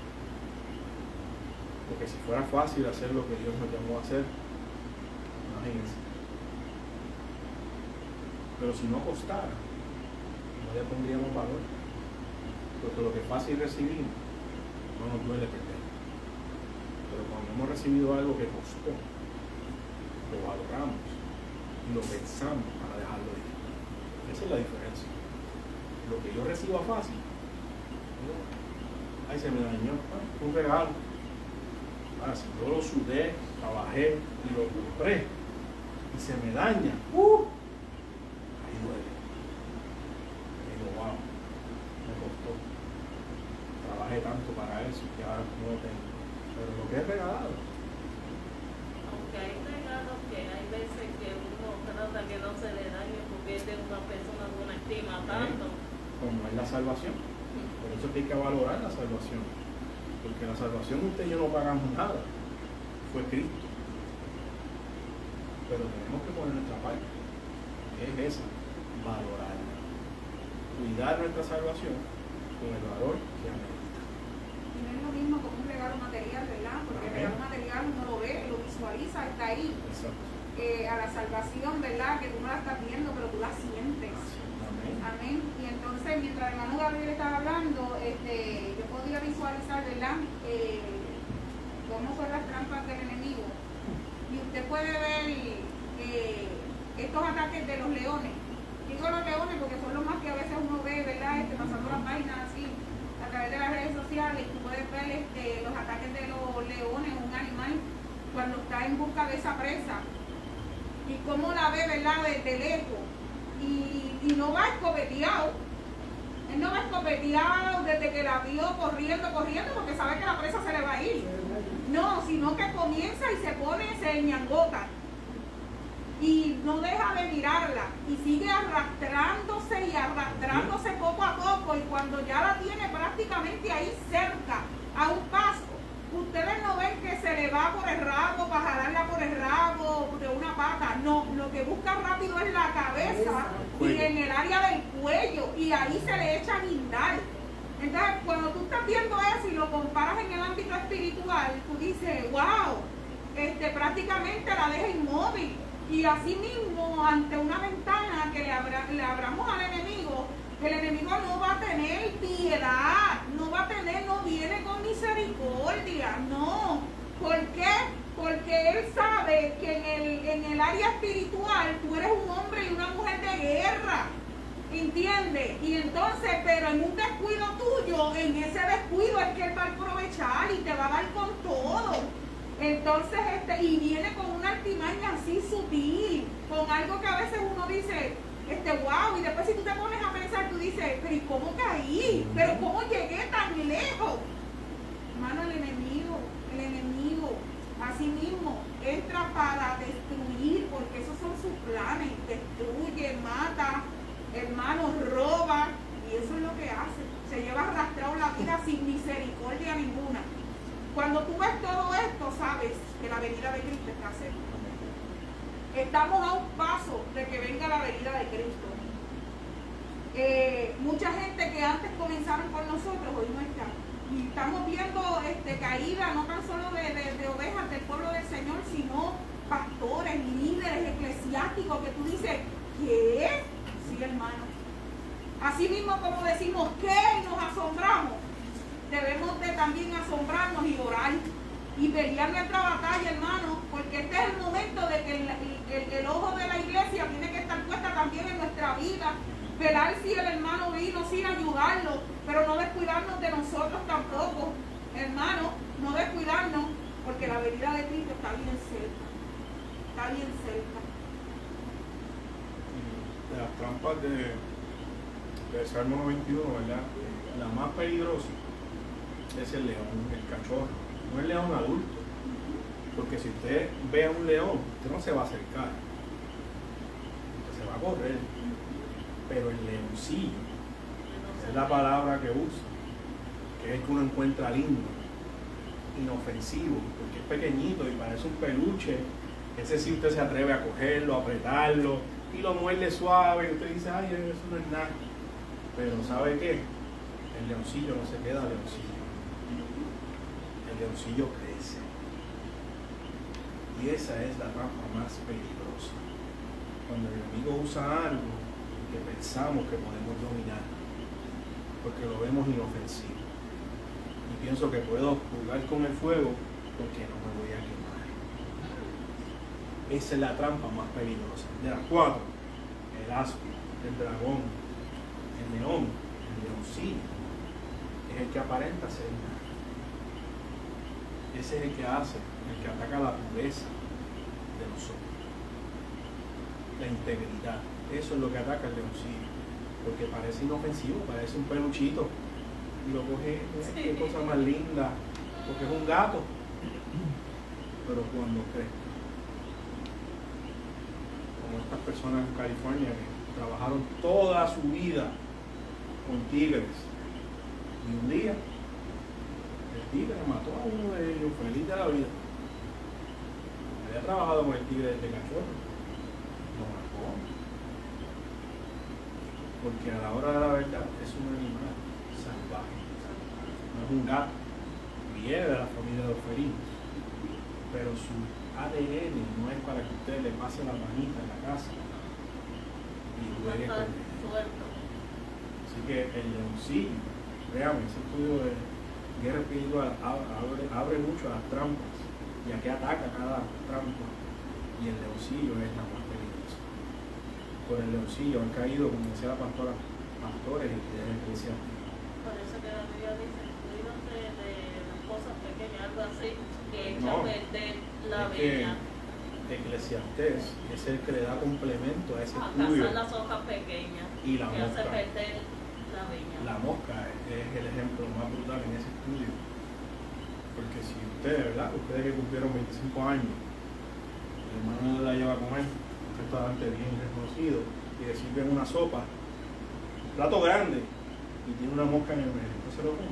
Porque si fuera fácil hacer lo que Dios nos llamó a hacer, imagínense. Pero si no costara, no le pondríamos valor. Porque lo que es fácil recibir, no nos duele perder. Pero cuando hemos recibido algo que costó, lo valoramos y lo pensamos para dejarlo ir. Esa es la diferencia. Lo que yo recibo fácil, ay, se me dañó, un regalo. Ahora, si yo lo sudé, trabajé y lo compré y se me daña, ahí duele. Y digo, wow, me costó. Trabajé tanto para eso que ahora no lo tengo. Pero lo que es regalado. Aunque hay regalos que hay veces que uno trata que no se le dañe porque es de una persona que uno estima tanto. Como es la salvación. Por eso es que hay que valorar la salvación. Porque la salvación usted y yo no pagamos nada. Fue Cristo. Pero tenemos que poner nuestra parte. Es esa, valorarla. Cuidar nuestra salvación con el valor que amerita. Y no es lo mismo como un regalo material, ¿verdad? Porque el regalo material uno lo ve, lo visualiza, está ahí. Exacto. A la salvación, ¿verdad? Que tú no la estás viendo, pero tú la sientes. Amén. Amén. Y entonces, mientras el hermano Gabriel estaba hablando, yo podía visualizar, ¿verdad? Cómo son las trampas del enemigo. Y usted puede ver estos ataques de los leones. Digo los leones porque son los más que a veces uno ve, ¿verdad? Pasando las páginas así a través de las redes sociales. Tú puedes ver los ataques de los leones, un animal cuando está en busca de esa presa. Y cómo la ve, ¿verdad? Desde lejos. Y no va escopeteado. Él no va escopeteado desde que la vio corriendo, porque sabe que la presa se le va a ir. No, sino que comienza y se pone, se ñangota. Y no deja de mirarla. Y sigue arrastrándose y arrastrándose poco a poco. Y cuando ya la tiene prácticamente ahí cerca, a un paso, ustedes no ven que se le va por el rabo, para jalarla por el rabo de una pata. No, lo que busca rápido es la cabeza y en el área del cuello. Y ahí se le echa a guindar. Entonces, cuando tú estás viendo eso y lo comparas en el ámbito espiritual, tú dices, wow, prácticamente la deja inmóvil. Y así mismo, ante una ventana que le abramos al enemigo, el enemigo no va a tener piedad, no viene con misericordia, no. ¿Por qué? Porque él sabe que en el área espiritual tú eres un hombre y una mujer de guerra. ¿Entiendes? Y entonces, pero en un descuido tuyo, en ese descuido es que él va a aprovechar y te va a dar con todo. Entonces, y viene con una artimaña así sutil, con algo que a veces uno dice, wow, y después si tú te pones a pensar, tú dices, pero ¿y cómo caí? ¿Pero cómo llegué tan lejos? Hermano, el enemigo, así mismo, entra para destruir, porque esos son sus planes, destruye, mata, hermano, roba, y eso es lo que hace. Se lleva lleva arrastrado la vida sin misericordia ninguna. Cuando tú ves todo esto, sabes que la venida de Cristo está cerca. Estamos a un paso de que venga la venida de Cristo. Mucha gente que antes comenzaron con nosotros, hoy no está. Y estamos viendo caída no tan solo de ovejas del pueblo del Señor, sino pastores, líderes eclesiásticos, que tú dices, ¿qué? Sí, hermano. Así mismo como decimos que nos asombramos, debemos de también asombrarnos y orar y pelear nuestra batalla, hermano, porque este es el momento de que el ojo de la iglesia tiene que estar puesta también en nuestra vida, velar si el hermano vino sin ayudarlo, pero no descuidarnos de nosotros tampoco, hermano, no descuidarnos, porque la venida de Cristo está bien cerca, está bien cerca. De las trampas de Salmo 91, ¿verdad? La más peligrosa es el león, el cachorro, no el león adulto, porque si usted ve a un león, usted no se va a acercar, usted se va a correr, pero el leoncillo, es la palabra que usa, que es el que uno encuentra lindo, inofensivo, porque es pequeñito y parece un peluche. Ese sí usted se atreve a cogerlo, a apretarlo y lo muerde suave y usted dice, ay, eso no es nada. Pero ¿sabe qué? El leoncillo no se queda leoncillo. El leoncillo crece. Y esa es la trampa más peligrosa. Cuando el enemigo usa algo que pensamos que podemos dominar, porque lo vemos inofensivo. Y pienso que puedo jugar con el fuego porque no me voy a quemar. Esa es la trampa más peligrosa. De las cuatro, el asno, el dragón, el león, el leoncillo, es el que aparenta ser nada. Ese es el que hace, el que ataca la pureza de nosotros, la integridad. Eso es lo que ataca el leoncillo, porque parece inofensivo, parece un peluchito y lo coge, qué cosa más linda, porque es un gato, pero cuando crece, como estas personas en California que trabajaron toda su vida con tigres y un día el tigre mató a uno de ellos feliz de la vida. Había trabajado con el tigre desde cachorro, lo mató, porque a la hora de la verdad es un animal salvaje, no es un gato, viene de la familia de los felinos, pero su ADN no es para que usted le pase la manita en la casa y juegue con él. Así que el leoncillo, vean, ese estudio de guerra espiritual abre mucho a las trampas y a qué ataca cada trampa, y el leoncillo es la más peligrosa. Por el leoncillo han caído, como decía la pastora, pastores y líderes eclesiásticos. Por eso que la Biblia dice, cuídate de las cosas pequeñas, algo así, que echa No, a perder la es viña. Eclesiastés es el que le da complemento a ese A estudio. cazar las hojas pequeñas Y la que hace mosca. perder la viña. La mosca es el ejemplo más brutal en ese estudio. Porque si usted, ¿verdad? Ustedes que cumplieron 25 años, el hermano la lleva a comer, un restaurante bien reconocido, y le sirven una sopa, un plato grande, y tiene una mosca en el medio, ¿usted se lo come?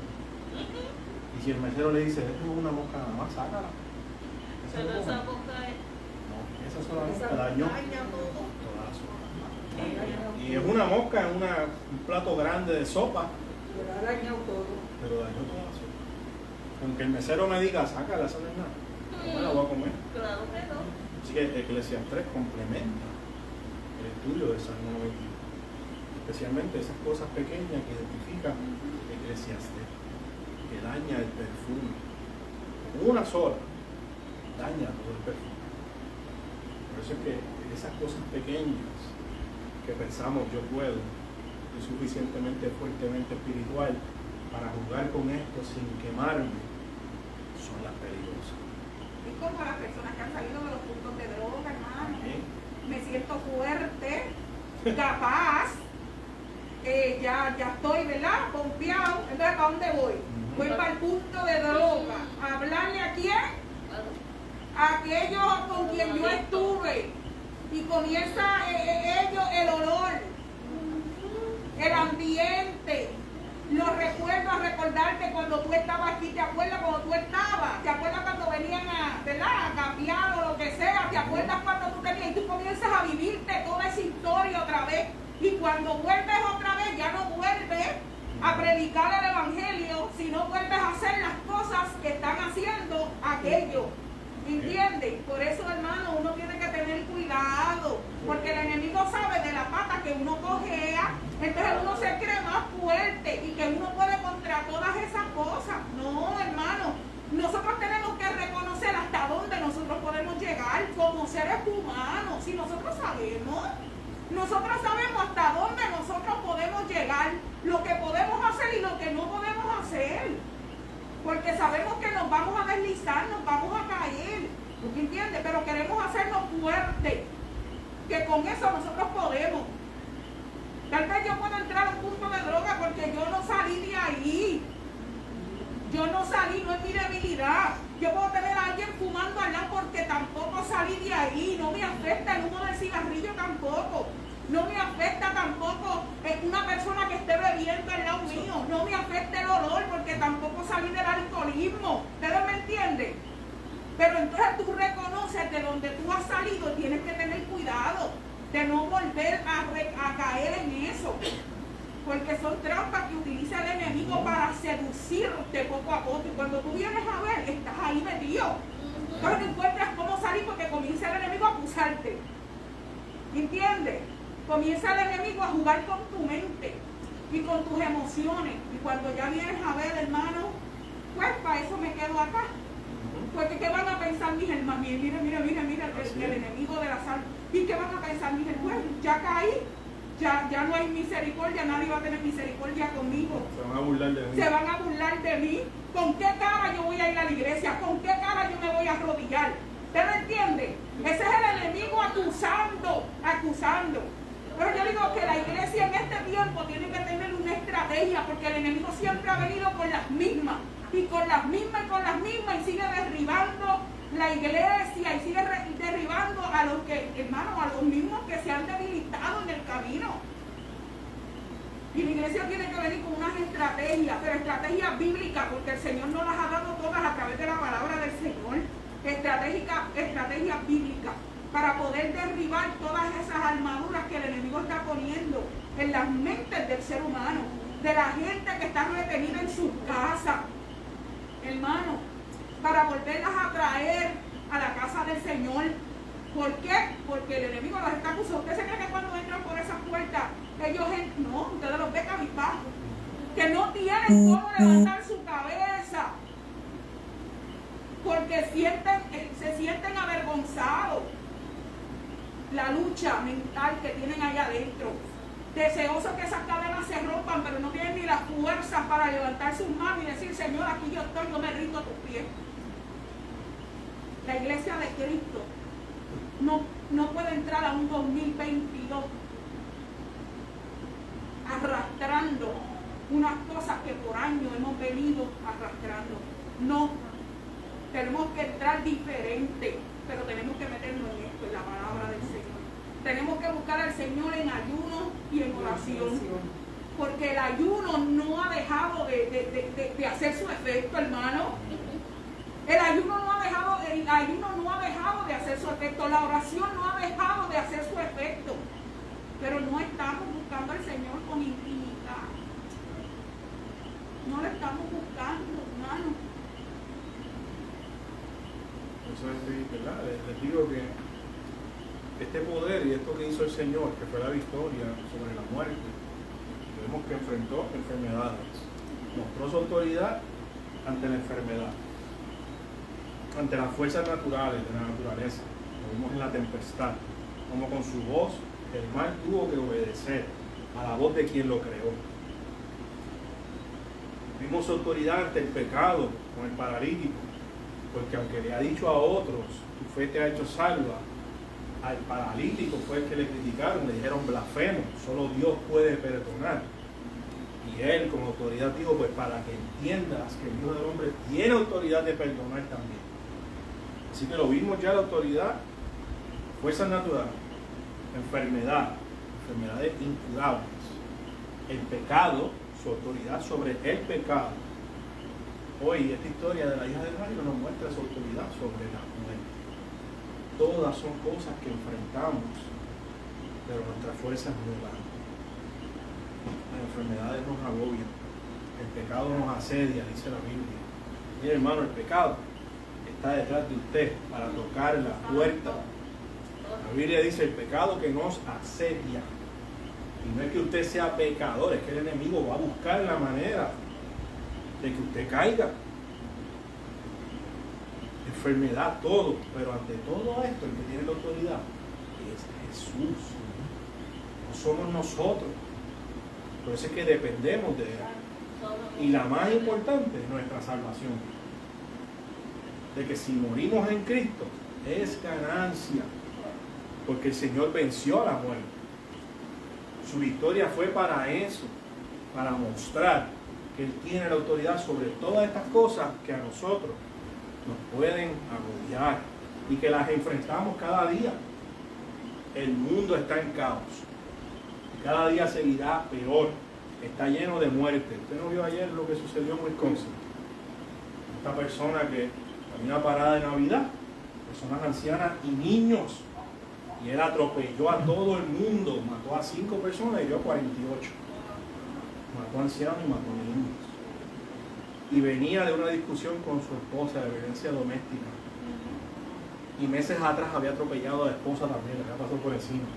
Y si el mesero le dice, esto es una mosca nada más, sácala. ¿Usted se Pero lo come? esa boca es... No, esa sola mosca dañó toda la sopa. Y es una mosca en un plato grande de sopa, Pero ha dañado todo. pero dañó toda la sopa. Aunque el mesero me diga, sácala, esa no es nada, no me la voy a comer. Claro que no. Así que Eclesiastés complementa el estudio de Salmo 91, especialmente esas cosas pequeñas que identifica Eclesiastés, que daña el perfume. Una sola daña todo el perfume. Por eso es que esas cosas pequeñas que pensamos yo puedo, soy suficientemente fuertemente espiritual para jugar con esto sin quemarme, son las peligrosas. Es como las personas que han salido de los puntos de droga, hermano. Amén. Me siento fuerte, capaz, ya estoy, ¿verdad? Confiado. Entonces, ¿para dónde voy? Voy para el punto de droga. ¿A hablarle a quién? A aquellos con quien yo estuve. Y comienza ellos el olor, el ambiente, Lo recuerdo a recordarte cuando tú estabas aquí, ¿te acuerdas cuando tú estabas? ¿Te acuerdas cuando venían a cambiar o lo que sea? ¿Te acuerdas cuando tú tenías? Y tú comienzas a vivirte toda esa historia otra vez. Y cuando vuelves otra vez, ya no vuelves a predicar el evangelio, sino vuelves a hacer las cosas que están haciendo aquellos. ¿Entiendes? Por eso, hermano, uno tiene que tener cuidado, porque el enemigo sabe de la pata que uno cojea, entonces uno se cree más fuerte y que uno puede contra todas esas cosas. No, hermano, nosotros tenemos que reconocer hasta dónde nosotros podemos llegar como seres humanos. Si nosotros sabemos hasta dónde nosotros podemos llegar, lo que podemos hacer y lo que no podemos hacer. Porque sabemos que nos vamos a deslizar, nos vamos a caer, ¿entiendes? Pero queremos hacernos fuertes, que con eso nosotros podemos. Tal vez yo pueda entrar a un punto de droga porque yo no salí de ahí. Yo no salí, no es mi debilidad. Yo puedo tener a alguien fumando al lado porque tampoco salí de ahí. No me afecta el humo del cigarrillo tampoco. No me afecta tampoco una persona que esté bebiendo al lado mío. No me afecta el olor porque tampoco salí del alcoholismo. ¿Ustedes me entienden? Pero entonces tú reconoces de donde tú has salido y tienes que tener cuidado de no volver a caer en eso. Porque son trampas que utiliza el enemigo para seducirte poco a poco. Y cuando tú vienes a ver, estás ahí metido. Entonces no encuentras cómo salir porque comienza el enemigo a acusarte. ¿Entiendes? Comienza el enemigo a jugar con tu mente y con tus emociones. Y cuando ya vienes a ver, hermano, pues para eso me quedo acá. Porque ¿qué van a pensar mis hermanos? Mira, el enemigo de la salud. ¿Y qué van a pensar mis hermanos? Pues ya caí, ya no hay misericordia, nadie va a tener misericordia conmigo. Se van a burlar de mí. Se van a burlar de mí. ¿Con qué cara yo voy a ir a la iglesia? ¿Con qué cara yo me voy a arrodillar? ¿Usted me entiende? Ese es el enemigo acusando. Pero yo digo que la iglesia en este tiempo tiene que tener una estrategia, porque el enemigo siempre ha venido con las mismas, y sigue derribando la iglesia, y sigue derribando a los que, hermanos, a los mismos que se han debilitado en el camino. Y la iglesia tiene que venir con unas estrategias, pero estrategias bíblicas, porque el Señor nos las ha dado todas a través de la palabra del Señor. Estrategias bíblicas, para poder derribar todas esas armaduras que el enemigo está poniendo en las mentes del ser humano, de la gente que está retenida en sus casas, hermano, para volverlas a traer a la casa del Señor. ¿Por qué? Porque el enemigo los está acusando. ¿Usted se cree que cuando entran por esas puertas, ellos no, ustedes los ven cabizbajos, que no tienen cómo levantar su cabeza, porque se sienten avergonzados? La lucha mental que tienen allá adentro, deseosos que esas cadenas se rompan, pero no tienen ni la fuerza para levantar sus manos y decir: Señor, aquí yo estoy, yo me rindo a tus pies. La iglesia de Cristo no puede entrar a un 2022 arrastrando unas cosas que por años hemos venido arrastrando. No, tenemos que entrar diferente, pero tenemos que meternos en esto, en la palabra del Señor. Tenemos que buscar al Señor en ayuno y en oración, porque el ayuno no ha dejado de hacer su efecto, hermano. El ayuno no ha dejado de hacer su efecto, la oración no ha dejado de hacer su efecto, pero no estamos buscando al Señor con intimidad. No lo estamos buscando, hermano. Eso es verdad. Les digo que este poder y esto que hizo el Señor, que fue la victoria sobre la muerte, vemos que enfrentó enfermedades, mostró su autoridad ante la enfermedad, ante las fuerzas naturales de la naturaleza. Lo vimos en la tempestad, como con su voz el mar tuvo que obedecer a la voz de quien lo creó. Vimos su autoridad ante el pecado con el paralítico, porque aunque le ha dicho a otros: tu fe te ha hecho salva, al paralítico fue el que le criticaron, le dijeron blasfemo, solo Dios puede perdonar. Y él, como autoridad, dijo: pues para que entiendas que el Hijo del Hombre tiene autoridad de perdonar también. Así que lo vimos ya, la autoridad, fuerzas naturales, enfermedades incurables, el pecado, su autoridad sobre el pecado. Hoy esta historia de la hija de Jairo nos muestra su autoridad sobre la muerte. Todas son cosas que enfrentamos, pero nuestras fuerzas no van. Las enfermedades nos agobian, el pecado nos asedia, dice la Biblia. Mire, hermano, el pecado está detrás de usted para tocar la puerta. La Biblia dice el pecado que nos asedia. Y no es que usted sea pecador, es que el enemigo va a buscar la manera de que usted caiga. Enfermedad, todo. Pero ante todo esto, el que tiene la autoridad es Jesús. No somos nosotros. Por eso es que dependemos de Él. Y la más importante es nuestra salvación. De que si morimos en Cristo es ganancia. Porque el Señor venció a la muerte. Su victoria fue para eso. Para mostrar que Él tiene la autoridad sobre todas estas cosas que a nosotros nos pueden agobiar. Y que las enfrentamos cada día. El mundo está en caos. Cada día seguirá peor. Está lleno de muerte. Usted no vio ayer lo que sucedió en Wisconsin. Esta persona que en una parada de Navidad, personas ancianas y niños, y él atropelló a todo el mundo, mató a 5 personas y dio a 48. Mató a ancianos y mató a niños. Y venía de una discusión con su esposa de violencia doméstica. Y meses atrás había atropellado a la esposa también, le había pasado por encima.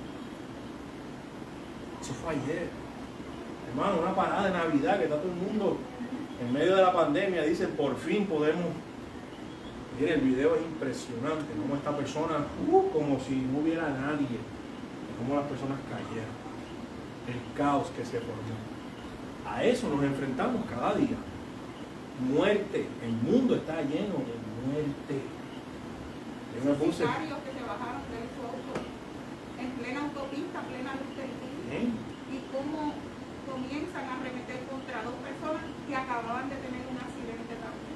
Eso fue ayer. Hermano, una parada de Navidad que está todo el mundo en medio de la pandemia, dicen por fin podemos. Mire, el video es impresionante, como esta persona, como si no hubiera nadie, como las personas cayeron, el caos que se formó. A eso nos enfrentamos cada día. Muerte, el mundo está lleno de muerte. Esos sicarios que se bajaron de su auto en plena autopista, plena luz del día. Y cómo comienzan a arremeter contra 2 personas que acababan de tener un accidente también.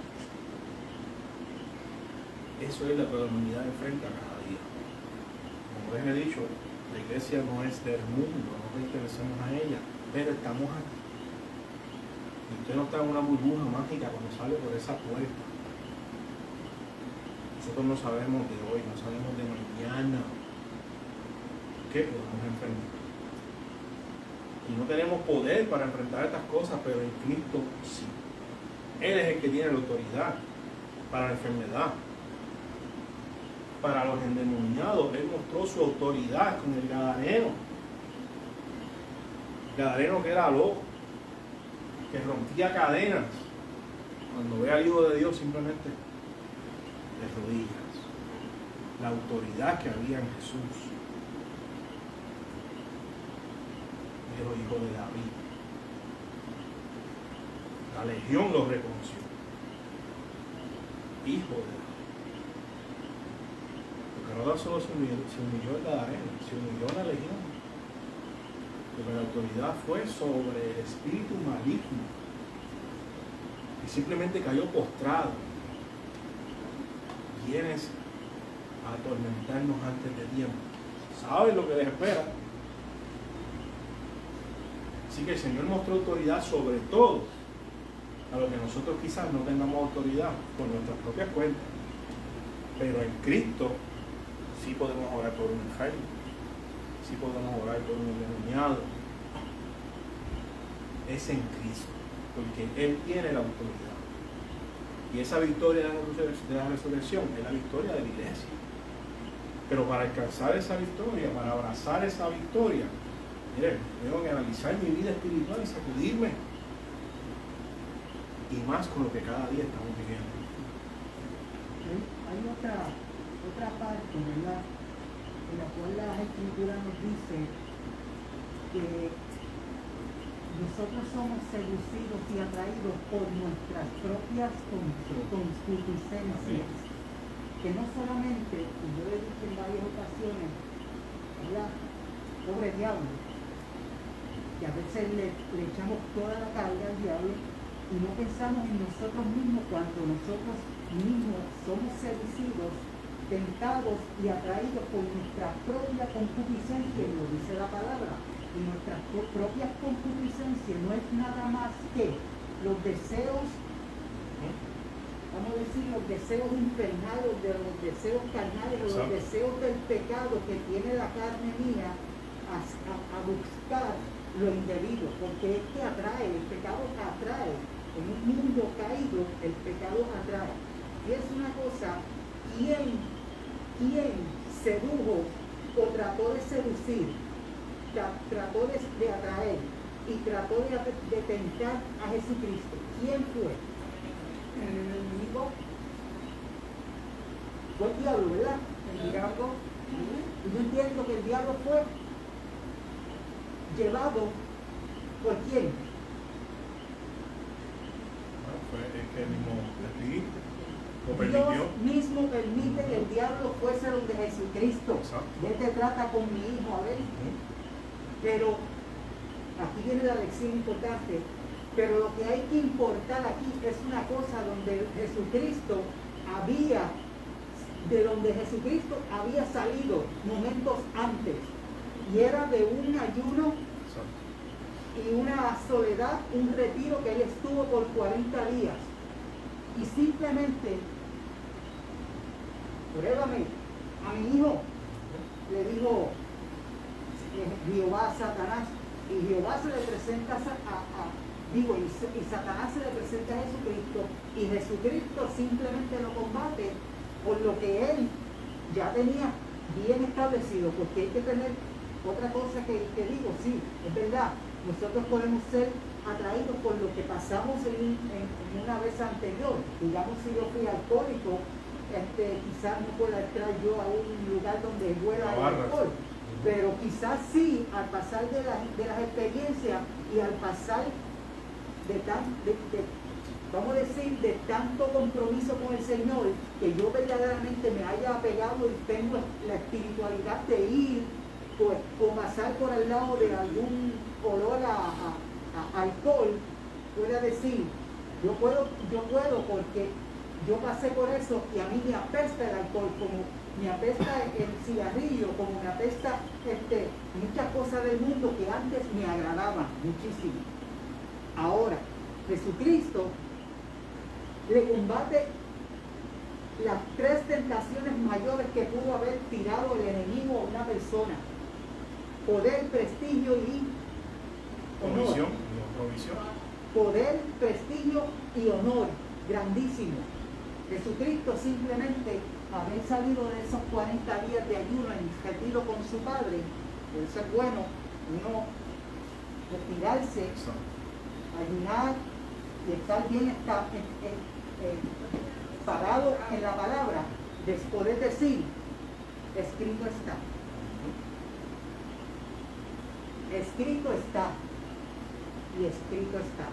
Eso es lo que la humanidad enfrenta cada día. Como les he dicho, la iglesia no es del mundo, no pertenecemos a ella, pero estamos aquí. Y usted no está en una burbuja mágica cuando sale por esa puerta. Nosotros no sabemos de hoy, no sabemos de mañana qué podemos enfrentar. Y no tenemos poder para enfrentar estas cosas, pero en Cristo sí. Él es el que tiene la autoridad para la enfermedad. Para los endemoniados, Él mostró su autoridad con el gadareno. El gadareno que era loco, que rompía cadenas. Cuando ve al Hijo de Dios, simplemente de rodillas. La autoridad que había en Jesús. Pero hijo de David. La legión lo reconoció. Hijo de David. Porque no solo se humilló el gadareno, se humilló la legión. Porque la autoridad fue sobre el espíritu maligno. Y simplemente cayó postrado. Vienes a atormentarnos antes de tiempo. ¿Sabes lo que les espera? Así que el Señor mostró autoridad sobre todos, a lo que nosotros quizás no tengamos autoridad por nuestras propias cuentas. Pero en Cristo sí podemos orar por un enfermo, sí podemos orar por un endemoniado. Es en Cristo, porque Él tiene la autoridad. Y esa victoria de la resurrección es la victoria de la iglesia. Pero para alcanzar esa victoria, para abrazar esa victoria, mire, tengo que analizar mi vida espiritual y sacudirme. Y más con lo que cada día estamos viviendo. Hay otra parte, ¿verdad?, en la cual la Escritura nos dice que nosotros somos seducidos y atraídos por nuestras propias concupiscencias. Que no solamente, y yo lo he dicho en varias ocasiones, ¿verdad?, pobre diablo, que a veces le echamos toda la carga al diablo y no pensamos en nosotros mismos cuando nosotros mismos somos seducidos, tentados y atraídos por nuestra propia concupiscencia, y lo dice la palabra. y nuestras propias concupiscencias no es nada más que los deseos, vamos a decir, los deseos infernales, de los deseos carnales, o los deseos del pecado que tiene la carne mía a buscar lo indebido, porque es que atrae, el pecado atrae. En un mundo caído, el pecado atrae. Y es una cosa, ¿quién sedujo o trató de seducir, trató de atraer y trató de tentar a Jesucristo? ¿Quién fue? El enemigo. Fue el diablo, ¿verdad? El diablo. Y yo entiendo que el diablo fue llevado por quién. Bueno, fue el que mismo lo Dios permitió. mismo permite que el diablo fuese donde Jesucristo. Exacto. Él te trata con mi hijo, a ver. Pero aquí viene la lección importante. Pero lo que hay que importar aquí es una cosa donde Jesucristo había salido momentos antes. Y era de un ayuno y una soledad, un retiro que él estuvo por 40 días. Y simplemente, pruébame, a mi hijo le dijo Jehová a Satanás, y Jehová se le presenta y Satanás se le presenta a Jesucristo, y Jesucristo simplemente lo combate por lo que él ya tenía bien establecido, porque hay que tener otra cosa que digo, sí, es verdad, nosotros podemos ser atraídos por lo que pasamos en una vez anterior. Digamos, si yo fui alcohólico, quizás no pueda entrar yo a un lugar donde huela el alcohol, pero quizás sí, al pasar de las experiencias y al pasar vamos a decir, de tanto compromiso con el Señor, que yo verdaderamente me haya apegado y tengo la espiritualidad de ir o pasar por al lado de algún olor a alcohol, pueda decir, yo puedo porque yo pasé por eso y a mí me apesta el alcohol, como me apesta el cigarrillo, como me apesta muchas cosas del mundo que antes me agradaban muchísimo. Ahora, Jesucristo le combate las 3 tentaciones mayores que pudo haber tirado el enemigo a una persona: poder, prestigio y honor. Poder, prestigio y honor, grandísimo. Jesucristo simplemente haber salido de esos 40 días de ayuno en retiro con su Padre, por eso es bueno uno retirarse, ayunar y estar bien parado en la palabra, de poder decir, escrito está. Escrito está. Y escrito está.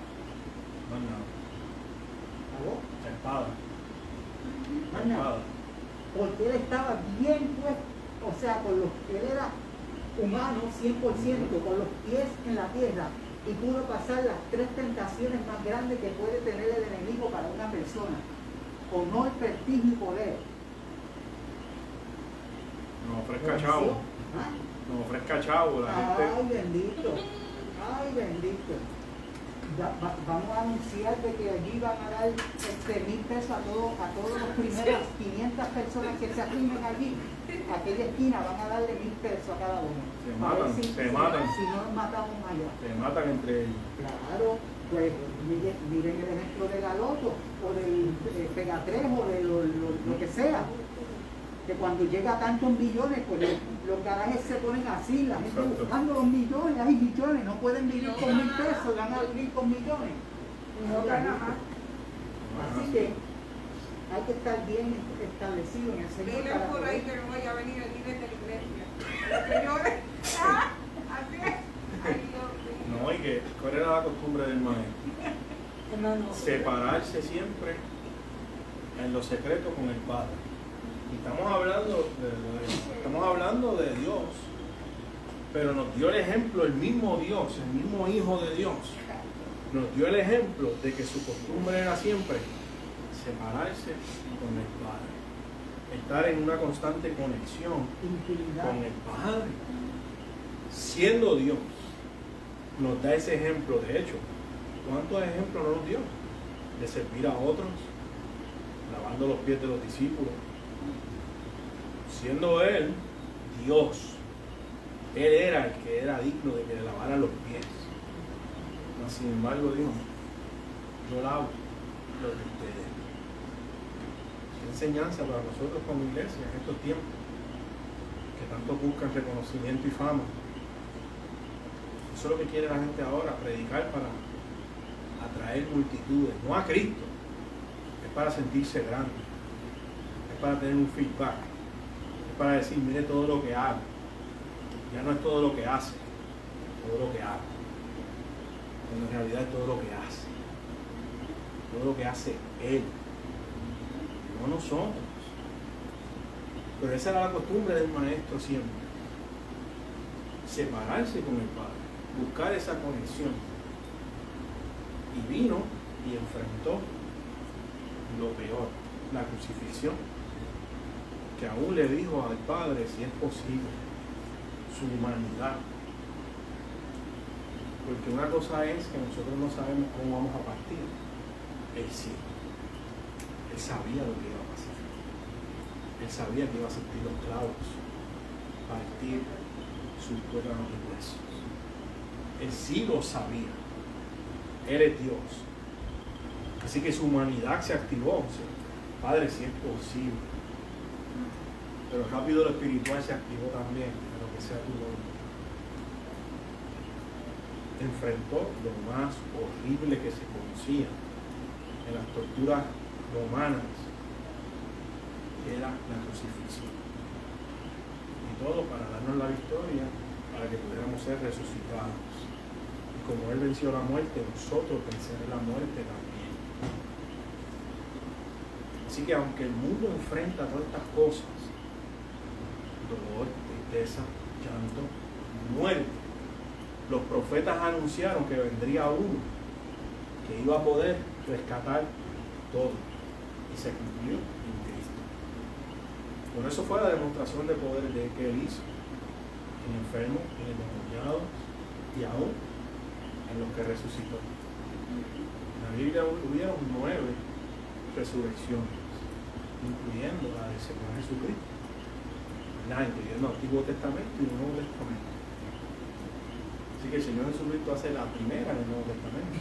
¿Aló? Espada. Espada. Porque él estaba bien puesto, o sea, él era humano 100%, con los pies en la tierra, y pudo pasar las 3 tentaciones más grandes que puede tener el enemigo para una persona: honor, prestigio y poder. Nos ofrezca chavo. ¿Ah? Nos ofrezca chavo la gente. Ay, bendito. Ay, bendito. Vamos a anunciar de que allí van a dar 1,000 pesos a todos los primeros 500 personas que se arrimen allí. A aquella esquina van a darle 1,000 pesos a cada uno. Se matan. Si no nos matamos allá. Se matan entre ellos. Claro, pues miren el ejemplo de la Loto o del Pegatrés o de lo que sea. Que cuando llega a tantos millones, pues los garajes se ponen así, la gente buscando los millones, hay millones, no pueden vivir con 1,000 pesos, van a vivir con millones. No gana más. Así que hay que estar bien establecido en el Señor. Dile por ahí que no vaya a venir el líder de la iglesia. Señores, así es. Ay, Dios mío. No, y que ¿cuál era la costumbre del maestro? Separarse siempre en lo secreto con el Padre. Y estamos hablando de Dios, pero nos dio el ejemplo el mismo Dios, el mismo Hijo de Dios. Nos dio el ejemplo de que su costumbre era siempre separarse con el Padre, estar en una constante conexión con el Padre, siendo Dios. nos da ese ejemplo. De hecho, ¿cuántos ejemplos no nos dio? De servir a otros, lavando los pies de los discípulos. Siendo Él Dios, Él era el que era digno de que le lavaran los pies. Mas, sin embargo, dijo, yo lavo los de ustedes. Qué enseñanza para nosotros como iglesia en estos tiempos, que tanto buscan reconocimiento y fama. Eso es lo que quiere la gente ahora, predicar para atraer multitudes, no a Cristo, es para sentirse grande, es para tener un feedback, es para decir, mire todo lo que hago. Ya no es todo lo que hace, todo lo que hago. Cuando en realidad es todo lo que hace. Todo lo que hace Él, no nosotros. Pero esa era la costumbre del maestro siempre. Separarse con el Padre, buscar esa conexión. Y vino y enfrentó lo peor, la crucifixión, que aún le dijo al Padre, si es posible, su humanidad. Porque una cosa es que nosotros no sabemos cómo vamos a partir. Él sí. Él sabía lo que iba a pasar. Él sabía que iba a sentir los clavos, partir sus tuétanos y huesos. Él sí lo sabía. Él es Dios. Así que su humanidad se activó. ¿Sí? Padre, si es posible. Pero rápido lo espiritual se activó también, a lo que sea tu voluntad. Enfrentó lo más horrible que se conocía en las torturas romanas, que era la crucifixión. Y todo para darnos la victoria, para que pudiéramos ser resucitados. Y como Él venció la muerte, nosotros venceremos la muerte también. Así que aunque el mundo enfrenta todas estas cosas, dolor, tristeza, llanto, muerte, los profetas anunciaron que vendría uno que iba a poder rescatar todo, y se cumplió en Cristo. Por eso fue la demostración de poder que Él hizo en enfermos, en endemoniados y aún en los que resucitó. En la Biblia hubieron 9 resurrecciones, incluyendo la del Señor Jesucristo, incluyendo el Antiguo Testamento y el Nuevo Testamento. Así que el Señor Jesucristo hace la primera en el Nuevo Testamento,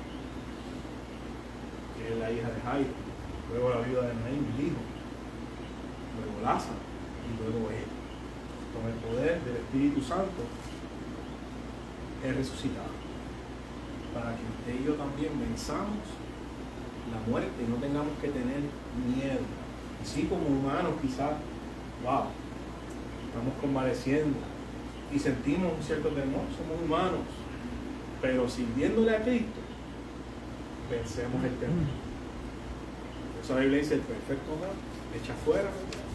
que es la hija de Jairo, luego la viuda de Naín, el hijo, luego Lázaro y luego Él. Con el poder del Espíritu Santo es resucitado, para que usted y yo también venzamos la muerte y no tengamos que tener miedo. Y sí, como humanos quizás, wow, estamos convaleciendo y sentimos un cierto temor, somos humanos, pero sirviéndole a Cristo vencemos el temor. Por eso la Biblia dice, el perfecto amor echa fuera,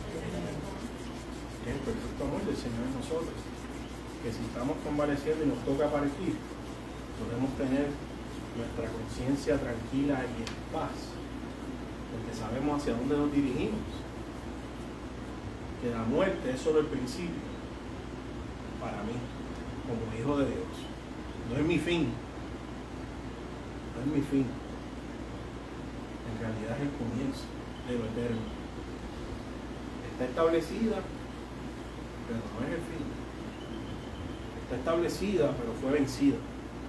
es el perfecto amor del Señor en nosotros, que si estamos convaleciendo y nos toca partir, podemos tener nuestra conciencia tranquila y en paz, porque sabemos hacia dónde nos dirigimos, que la muerte es solo el principio para mí, como hijo de Dios. No es mi fin, no es mi fin, en realidad es el comienzo de lo eterno. Está establecida, pero no es el fin. Está establecida, pero fue vencida.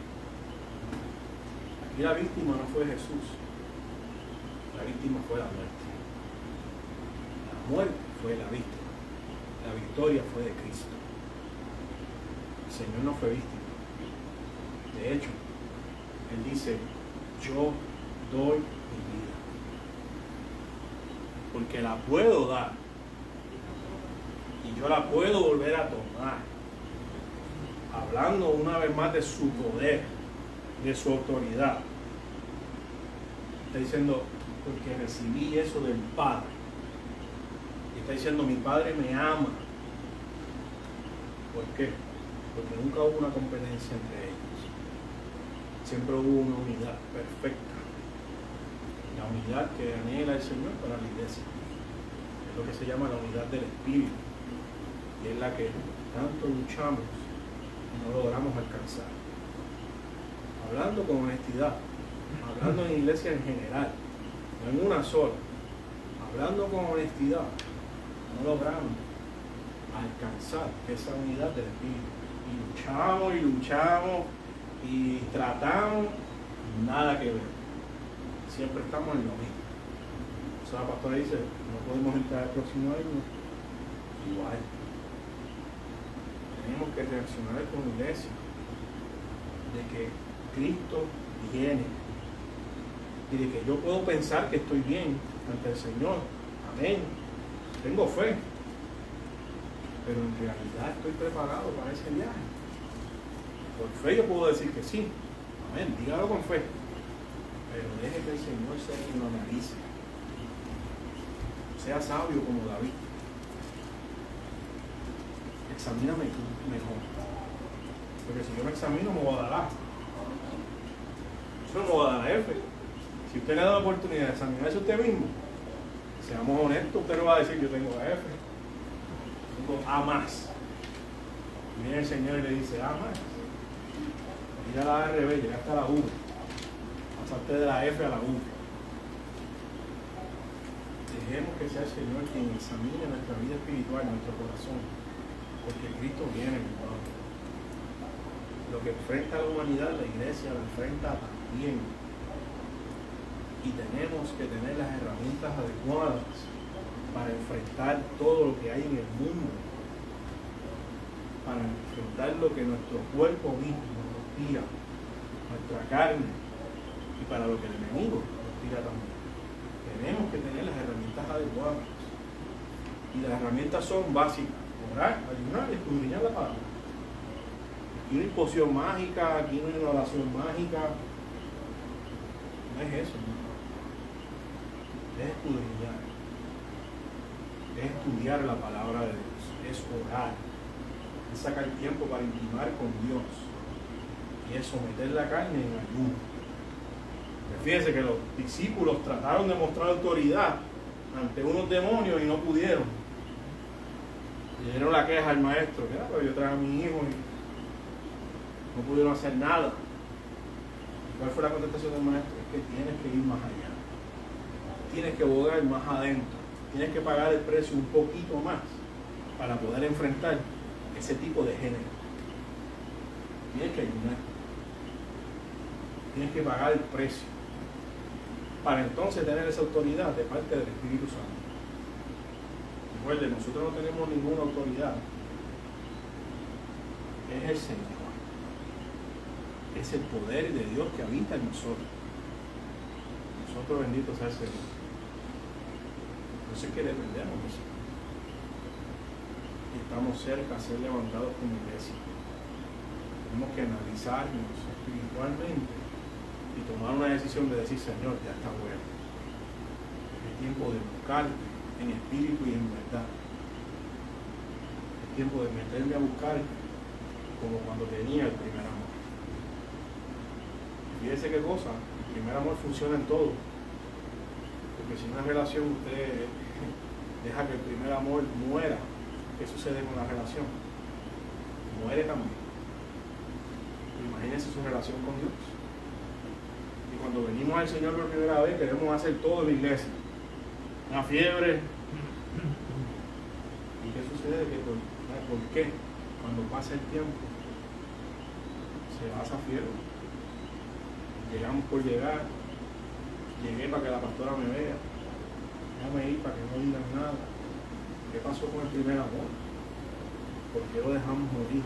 Aquí la víctima no fue Jesús, la víctima fue la muerte. La muerte fue la víctima, la victoria fue de Cristo. El Señor no fue víctima. De hecho, Él dice, yo doy mi vida, porque la puedo dar y yo la puedo volver a tomar, hablando una vez más de su poder, de su autoridad. Está diciendo, porque recibí eso del Padre. Y está diciendo, mi Padre me ama. ¿Por qué? Porque nunca hubo una competencia entre ellos. Siempre hubo una unidad perfecta. La unidad que anhela el Señor para la iglesia. Es lo que se llama la unidad del Espíritu. Y es la que tanto luchamos y no logramos alcanzar. hablando con honestidad, hablando en iglesia en general, no en una sola, hablando con honestidad, no logramos alcanzar esa unidad del Espíritu. Y luchamos y tratamos, nada que ver. Siempre estamos en lo mismo. O sea, la pastora dice, no podemos entrar el próximo año igual. Tenemos que reaccionar con iglesia de que Cristo viene y de que yo puedo pensar que estoy bien ante el Señor. Amén. Tengo fe, pero en realidad estoy preparado para ese viaje. Por fe yo puedo decir que sí. Amén. Dígalo con fe. Pero deje que el Señor sea quien lo analice. Sea sabio como David. Examíname tú mejor. Porque si yo me examino me voy a dar A. Yo no me voy a dar F. Si usted le da la oportunidad de examinarse usted mismo, seamos honestos, usted no va a decir yo tengo F. Tengo A más. Viene el Señor y le dice A más. Mira la A al revés, llegaste a la U. Pasaste de la F a la U. Dejemos que sea el Señor quien examine nuestra vida espiritual, nuestro corazón. Porque Cristo viene, mi hermano. Lo que enfrenta a la humanidad, la iglesia lo enfrenta también. Y tenemos que tener las herramientas adecuadas para enfrentar todo lo que hay en el mundo. Para enfrentar lo que nuestro cuerpo mismo nos tira, nuestra carne, y para lo que el enemigo nos tira también. Tenemos que tener las herramientas adecuadas. Y las herramientas son básicas: orar, ayunar y escudriñar la palabra. Aquí no hay poción mágica, aquí no hay una oración mágica. No es eso, ¿no? Es escudriñar, es estudiar la palabra de Dios, es orar, es sacar tiempo para intimar con Dios y es someter la carne en ayuno. Fíjense que los discípulos trataron de mostrar autoridad ante unos demonios y no pudieron. Le dieron la queja al maestro, mira, pero yo traje a mi hijo y no pudieron hacer nada. ¿Cuál fue la contestación del maestro? Es que tienes que ir más allá. Tienes que bogar más adentro. Tienes que pagar el precio un poquito más para poder enfrentar ese tipo de género. Tienes que ayunar. Tienes que pagar el precio para entonces tener esa autoridad de parte del Espíritu Santo. Recuerden, nosotros no tenemos ninguna autoridad. Es el Señor. Es el poder de Dios que habita en nosotros. Nosotros, bendito sea el Señor. Entonces que dependemos de eso. Y estamos cerca de ser levantados como iglesia. Tenemos que analizarnos espiritualmente y tomar una decisión de decir, Señor, ya está bueno. Es tiempo de buscarte en espíritu y en verdad. Es tiempo de meterme a buscarte como cuando tenía el primer amor. Fíjese qué cosa, el primer amor funciona en todo. Porque si en una relación usted deja que el primer amor muera, ¿qué sucede con la relación? Muere también. Imagínense su relación con Dios. Y cuando venimos al Señor por primera vez, queremos hacer todo en la iglesia. Una fiebre. ¿Y qué sucede? ¿Por qué? Cuando pasa el tiempo, se va esa fiebre. Llegamos por llegar. Llegué para que la pastora me vea. Déjame ir para que no digan nada. ¿Qué pasó con el primer amor? ¿Por qué lo dejamos morir?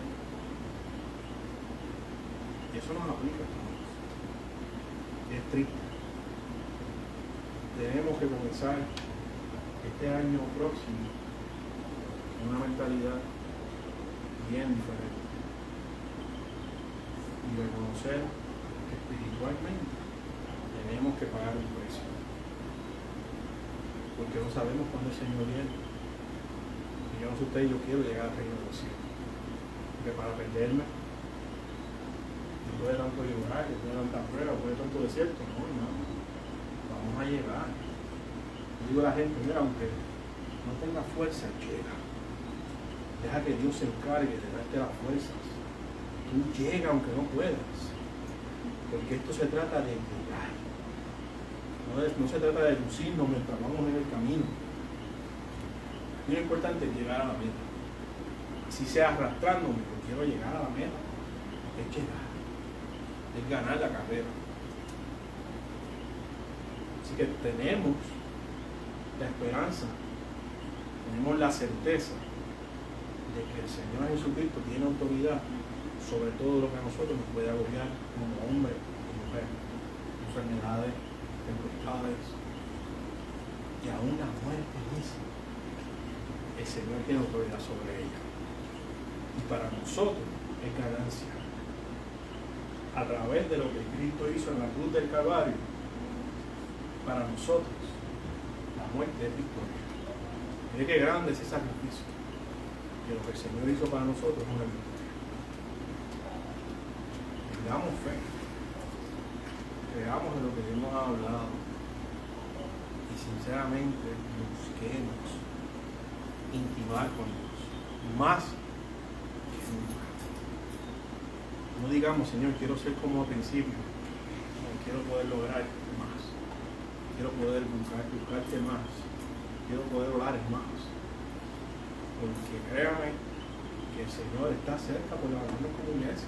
Y eso nos aplica, hermanos. Es triste. Tenemos que comenzar este año próximo con una mentalidad bien diferente. Y reconocer que espiritualmente tenemos que pagar un precio. Porque no sabemos cuándo el Señor viene. Y yo no sé ustedes, yo quiero llegar al reino de los cielos. Porque para perderme, después de tanto llorar, después de tanta prueba, después de tanto desierto, no. Vamos a llegar. Yo digo a la gente, mira, aunque no tenga fuerza, llega. Deja que Dios se encargue de darte las fuerzas. Tú llega aunque no puedas. Porque esto se trata de llegar. No se trata de lucirnos mientras vamos en el camino. Lo importante es llegar a la meta. Así sea arrastrándome, pero quiero llegar a la meta. Es llegar. Es ganar la carrera. Así que tenemos la esperanza, tenemos la certeza de que el Señor Jesucristo tiene autoridad sobre todo lo que a nosotros nos puede agobiar como hombre y mujer, enfermedades, tempestades y aún la muerte misma. El Señor tiene autoridad sobre ella. Y para nosotros es ganancia. A través de lo que Cristo hizo en la cruz del Calvario, para nosotros la muerte es victoria. Mire qué grande es ese sacrificio. Que lo que el Señor hizo para nosotros es una victoria. Tengamos fe. Creamos en lo que Dios nos ha hablado. Y sinceramente busquemos intimar con Dios. Más que nunca. No digamos, Señor, quiero ser como al principio. No, quiero poder lograr más. Quiero poder buscarte más. Quiero poder orar más. Porque créame que el Señor está cerca por lavarnos como iglesia.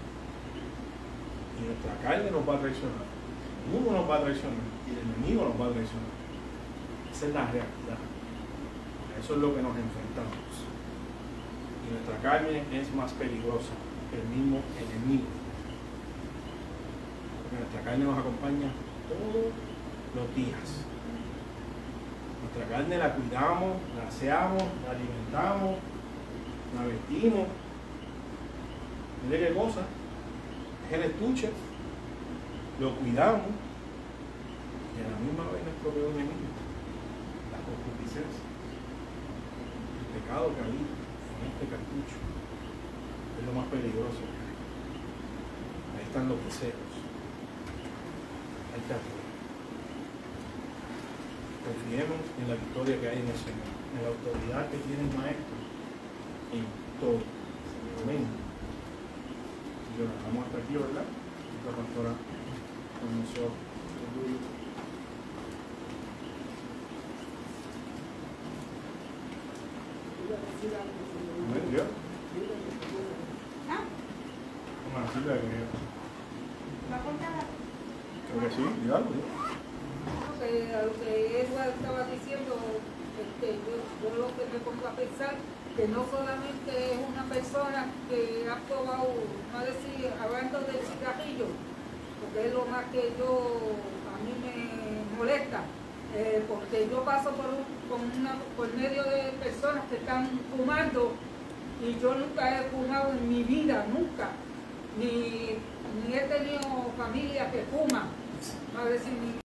Y nuestra carne nos va a traicionar. El mundo nos va a traicionar. Y el enemigo nos va a traicionar. Esa es la realidad. A eso es lo que nos enfrentamos. Y nuestra carne es más peligrosa que el mismo enemigo. Porque nuestra carne nos acompaña todos los días. Nuestra carne la cuidamos, la aseamos, la alimentamos, la vestimos. Mire qué cosa. Es el estuche. Lo cuidamos. Y a la misma vez nuestro peor enemigo. La concupiscencia. El pecado que habita en este cartucho. Es lo más peligroso que hay. Ahí están los deseos. Ahí está todo. Confiemos en la victoria que hay en el Señor, en la autoridad que tiene el Maestro en todo. Amén. Y lo dejamos hasta aquí, ¿verdad? La pastora con nosotros. Amén, Dios. Vamos a decirle que ¿Va a contar? creo que sí, dígalo. A lo que Edward estaba diciendo, yo lo que me pongo a pensar que no solamente es una persona que ha probado, no decir, hablando del cigarrillo, porque es lo más que a mí me molesta, porque yo paso por medio de personas que están fumando y yo nunca he fumado en mi vida, nunca, ni he tenido familia que fuma, no decir,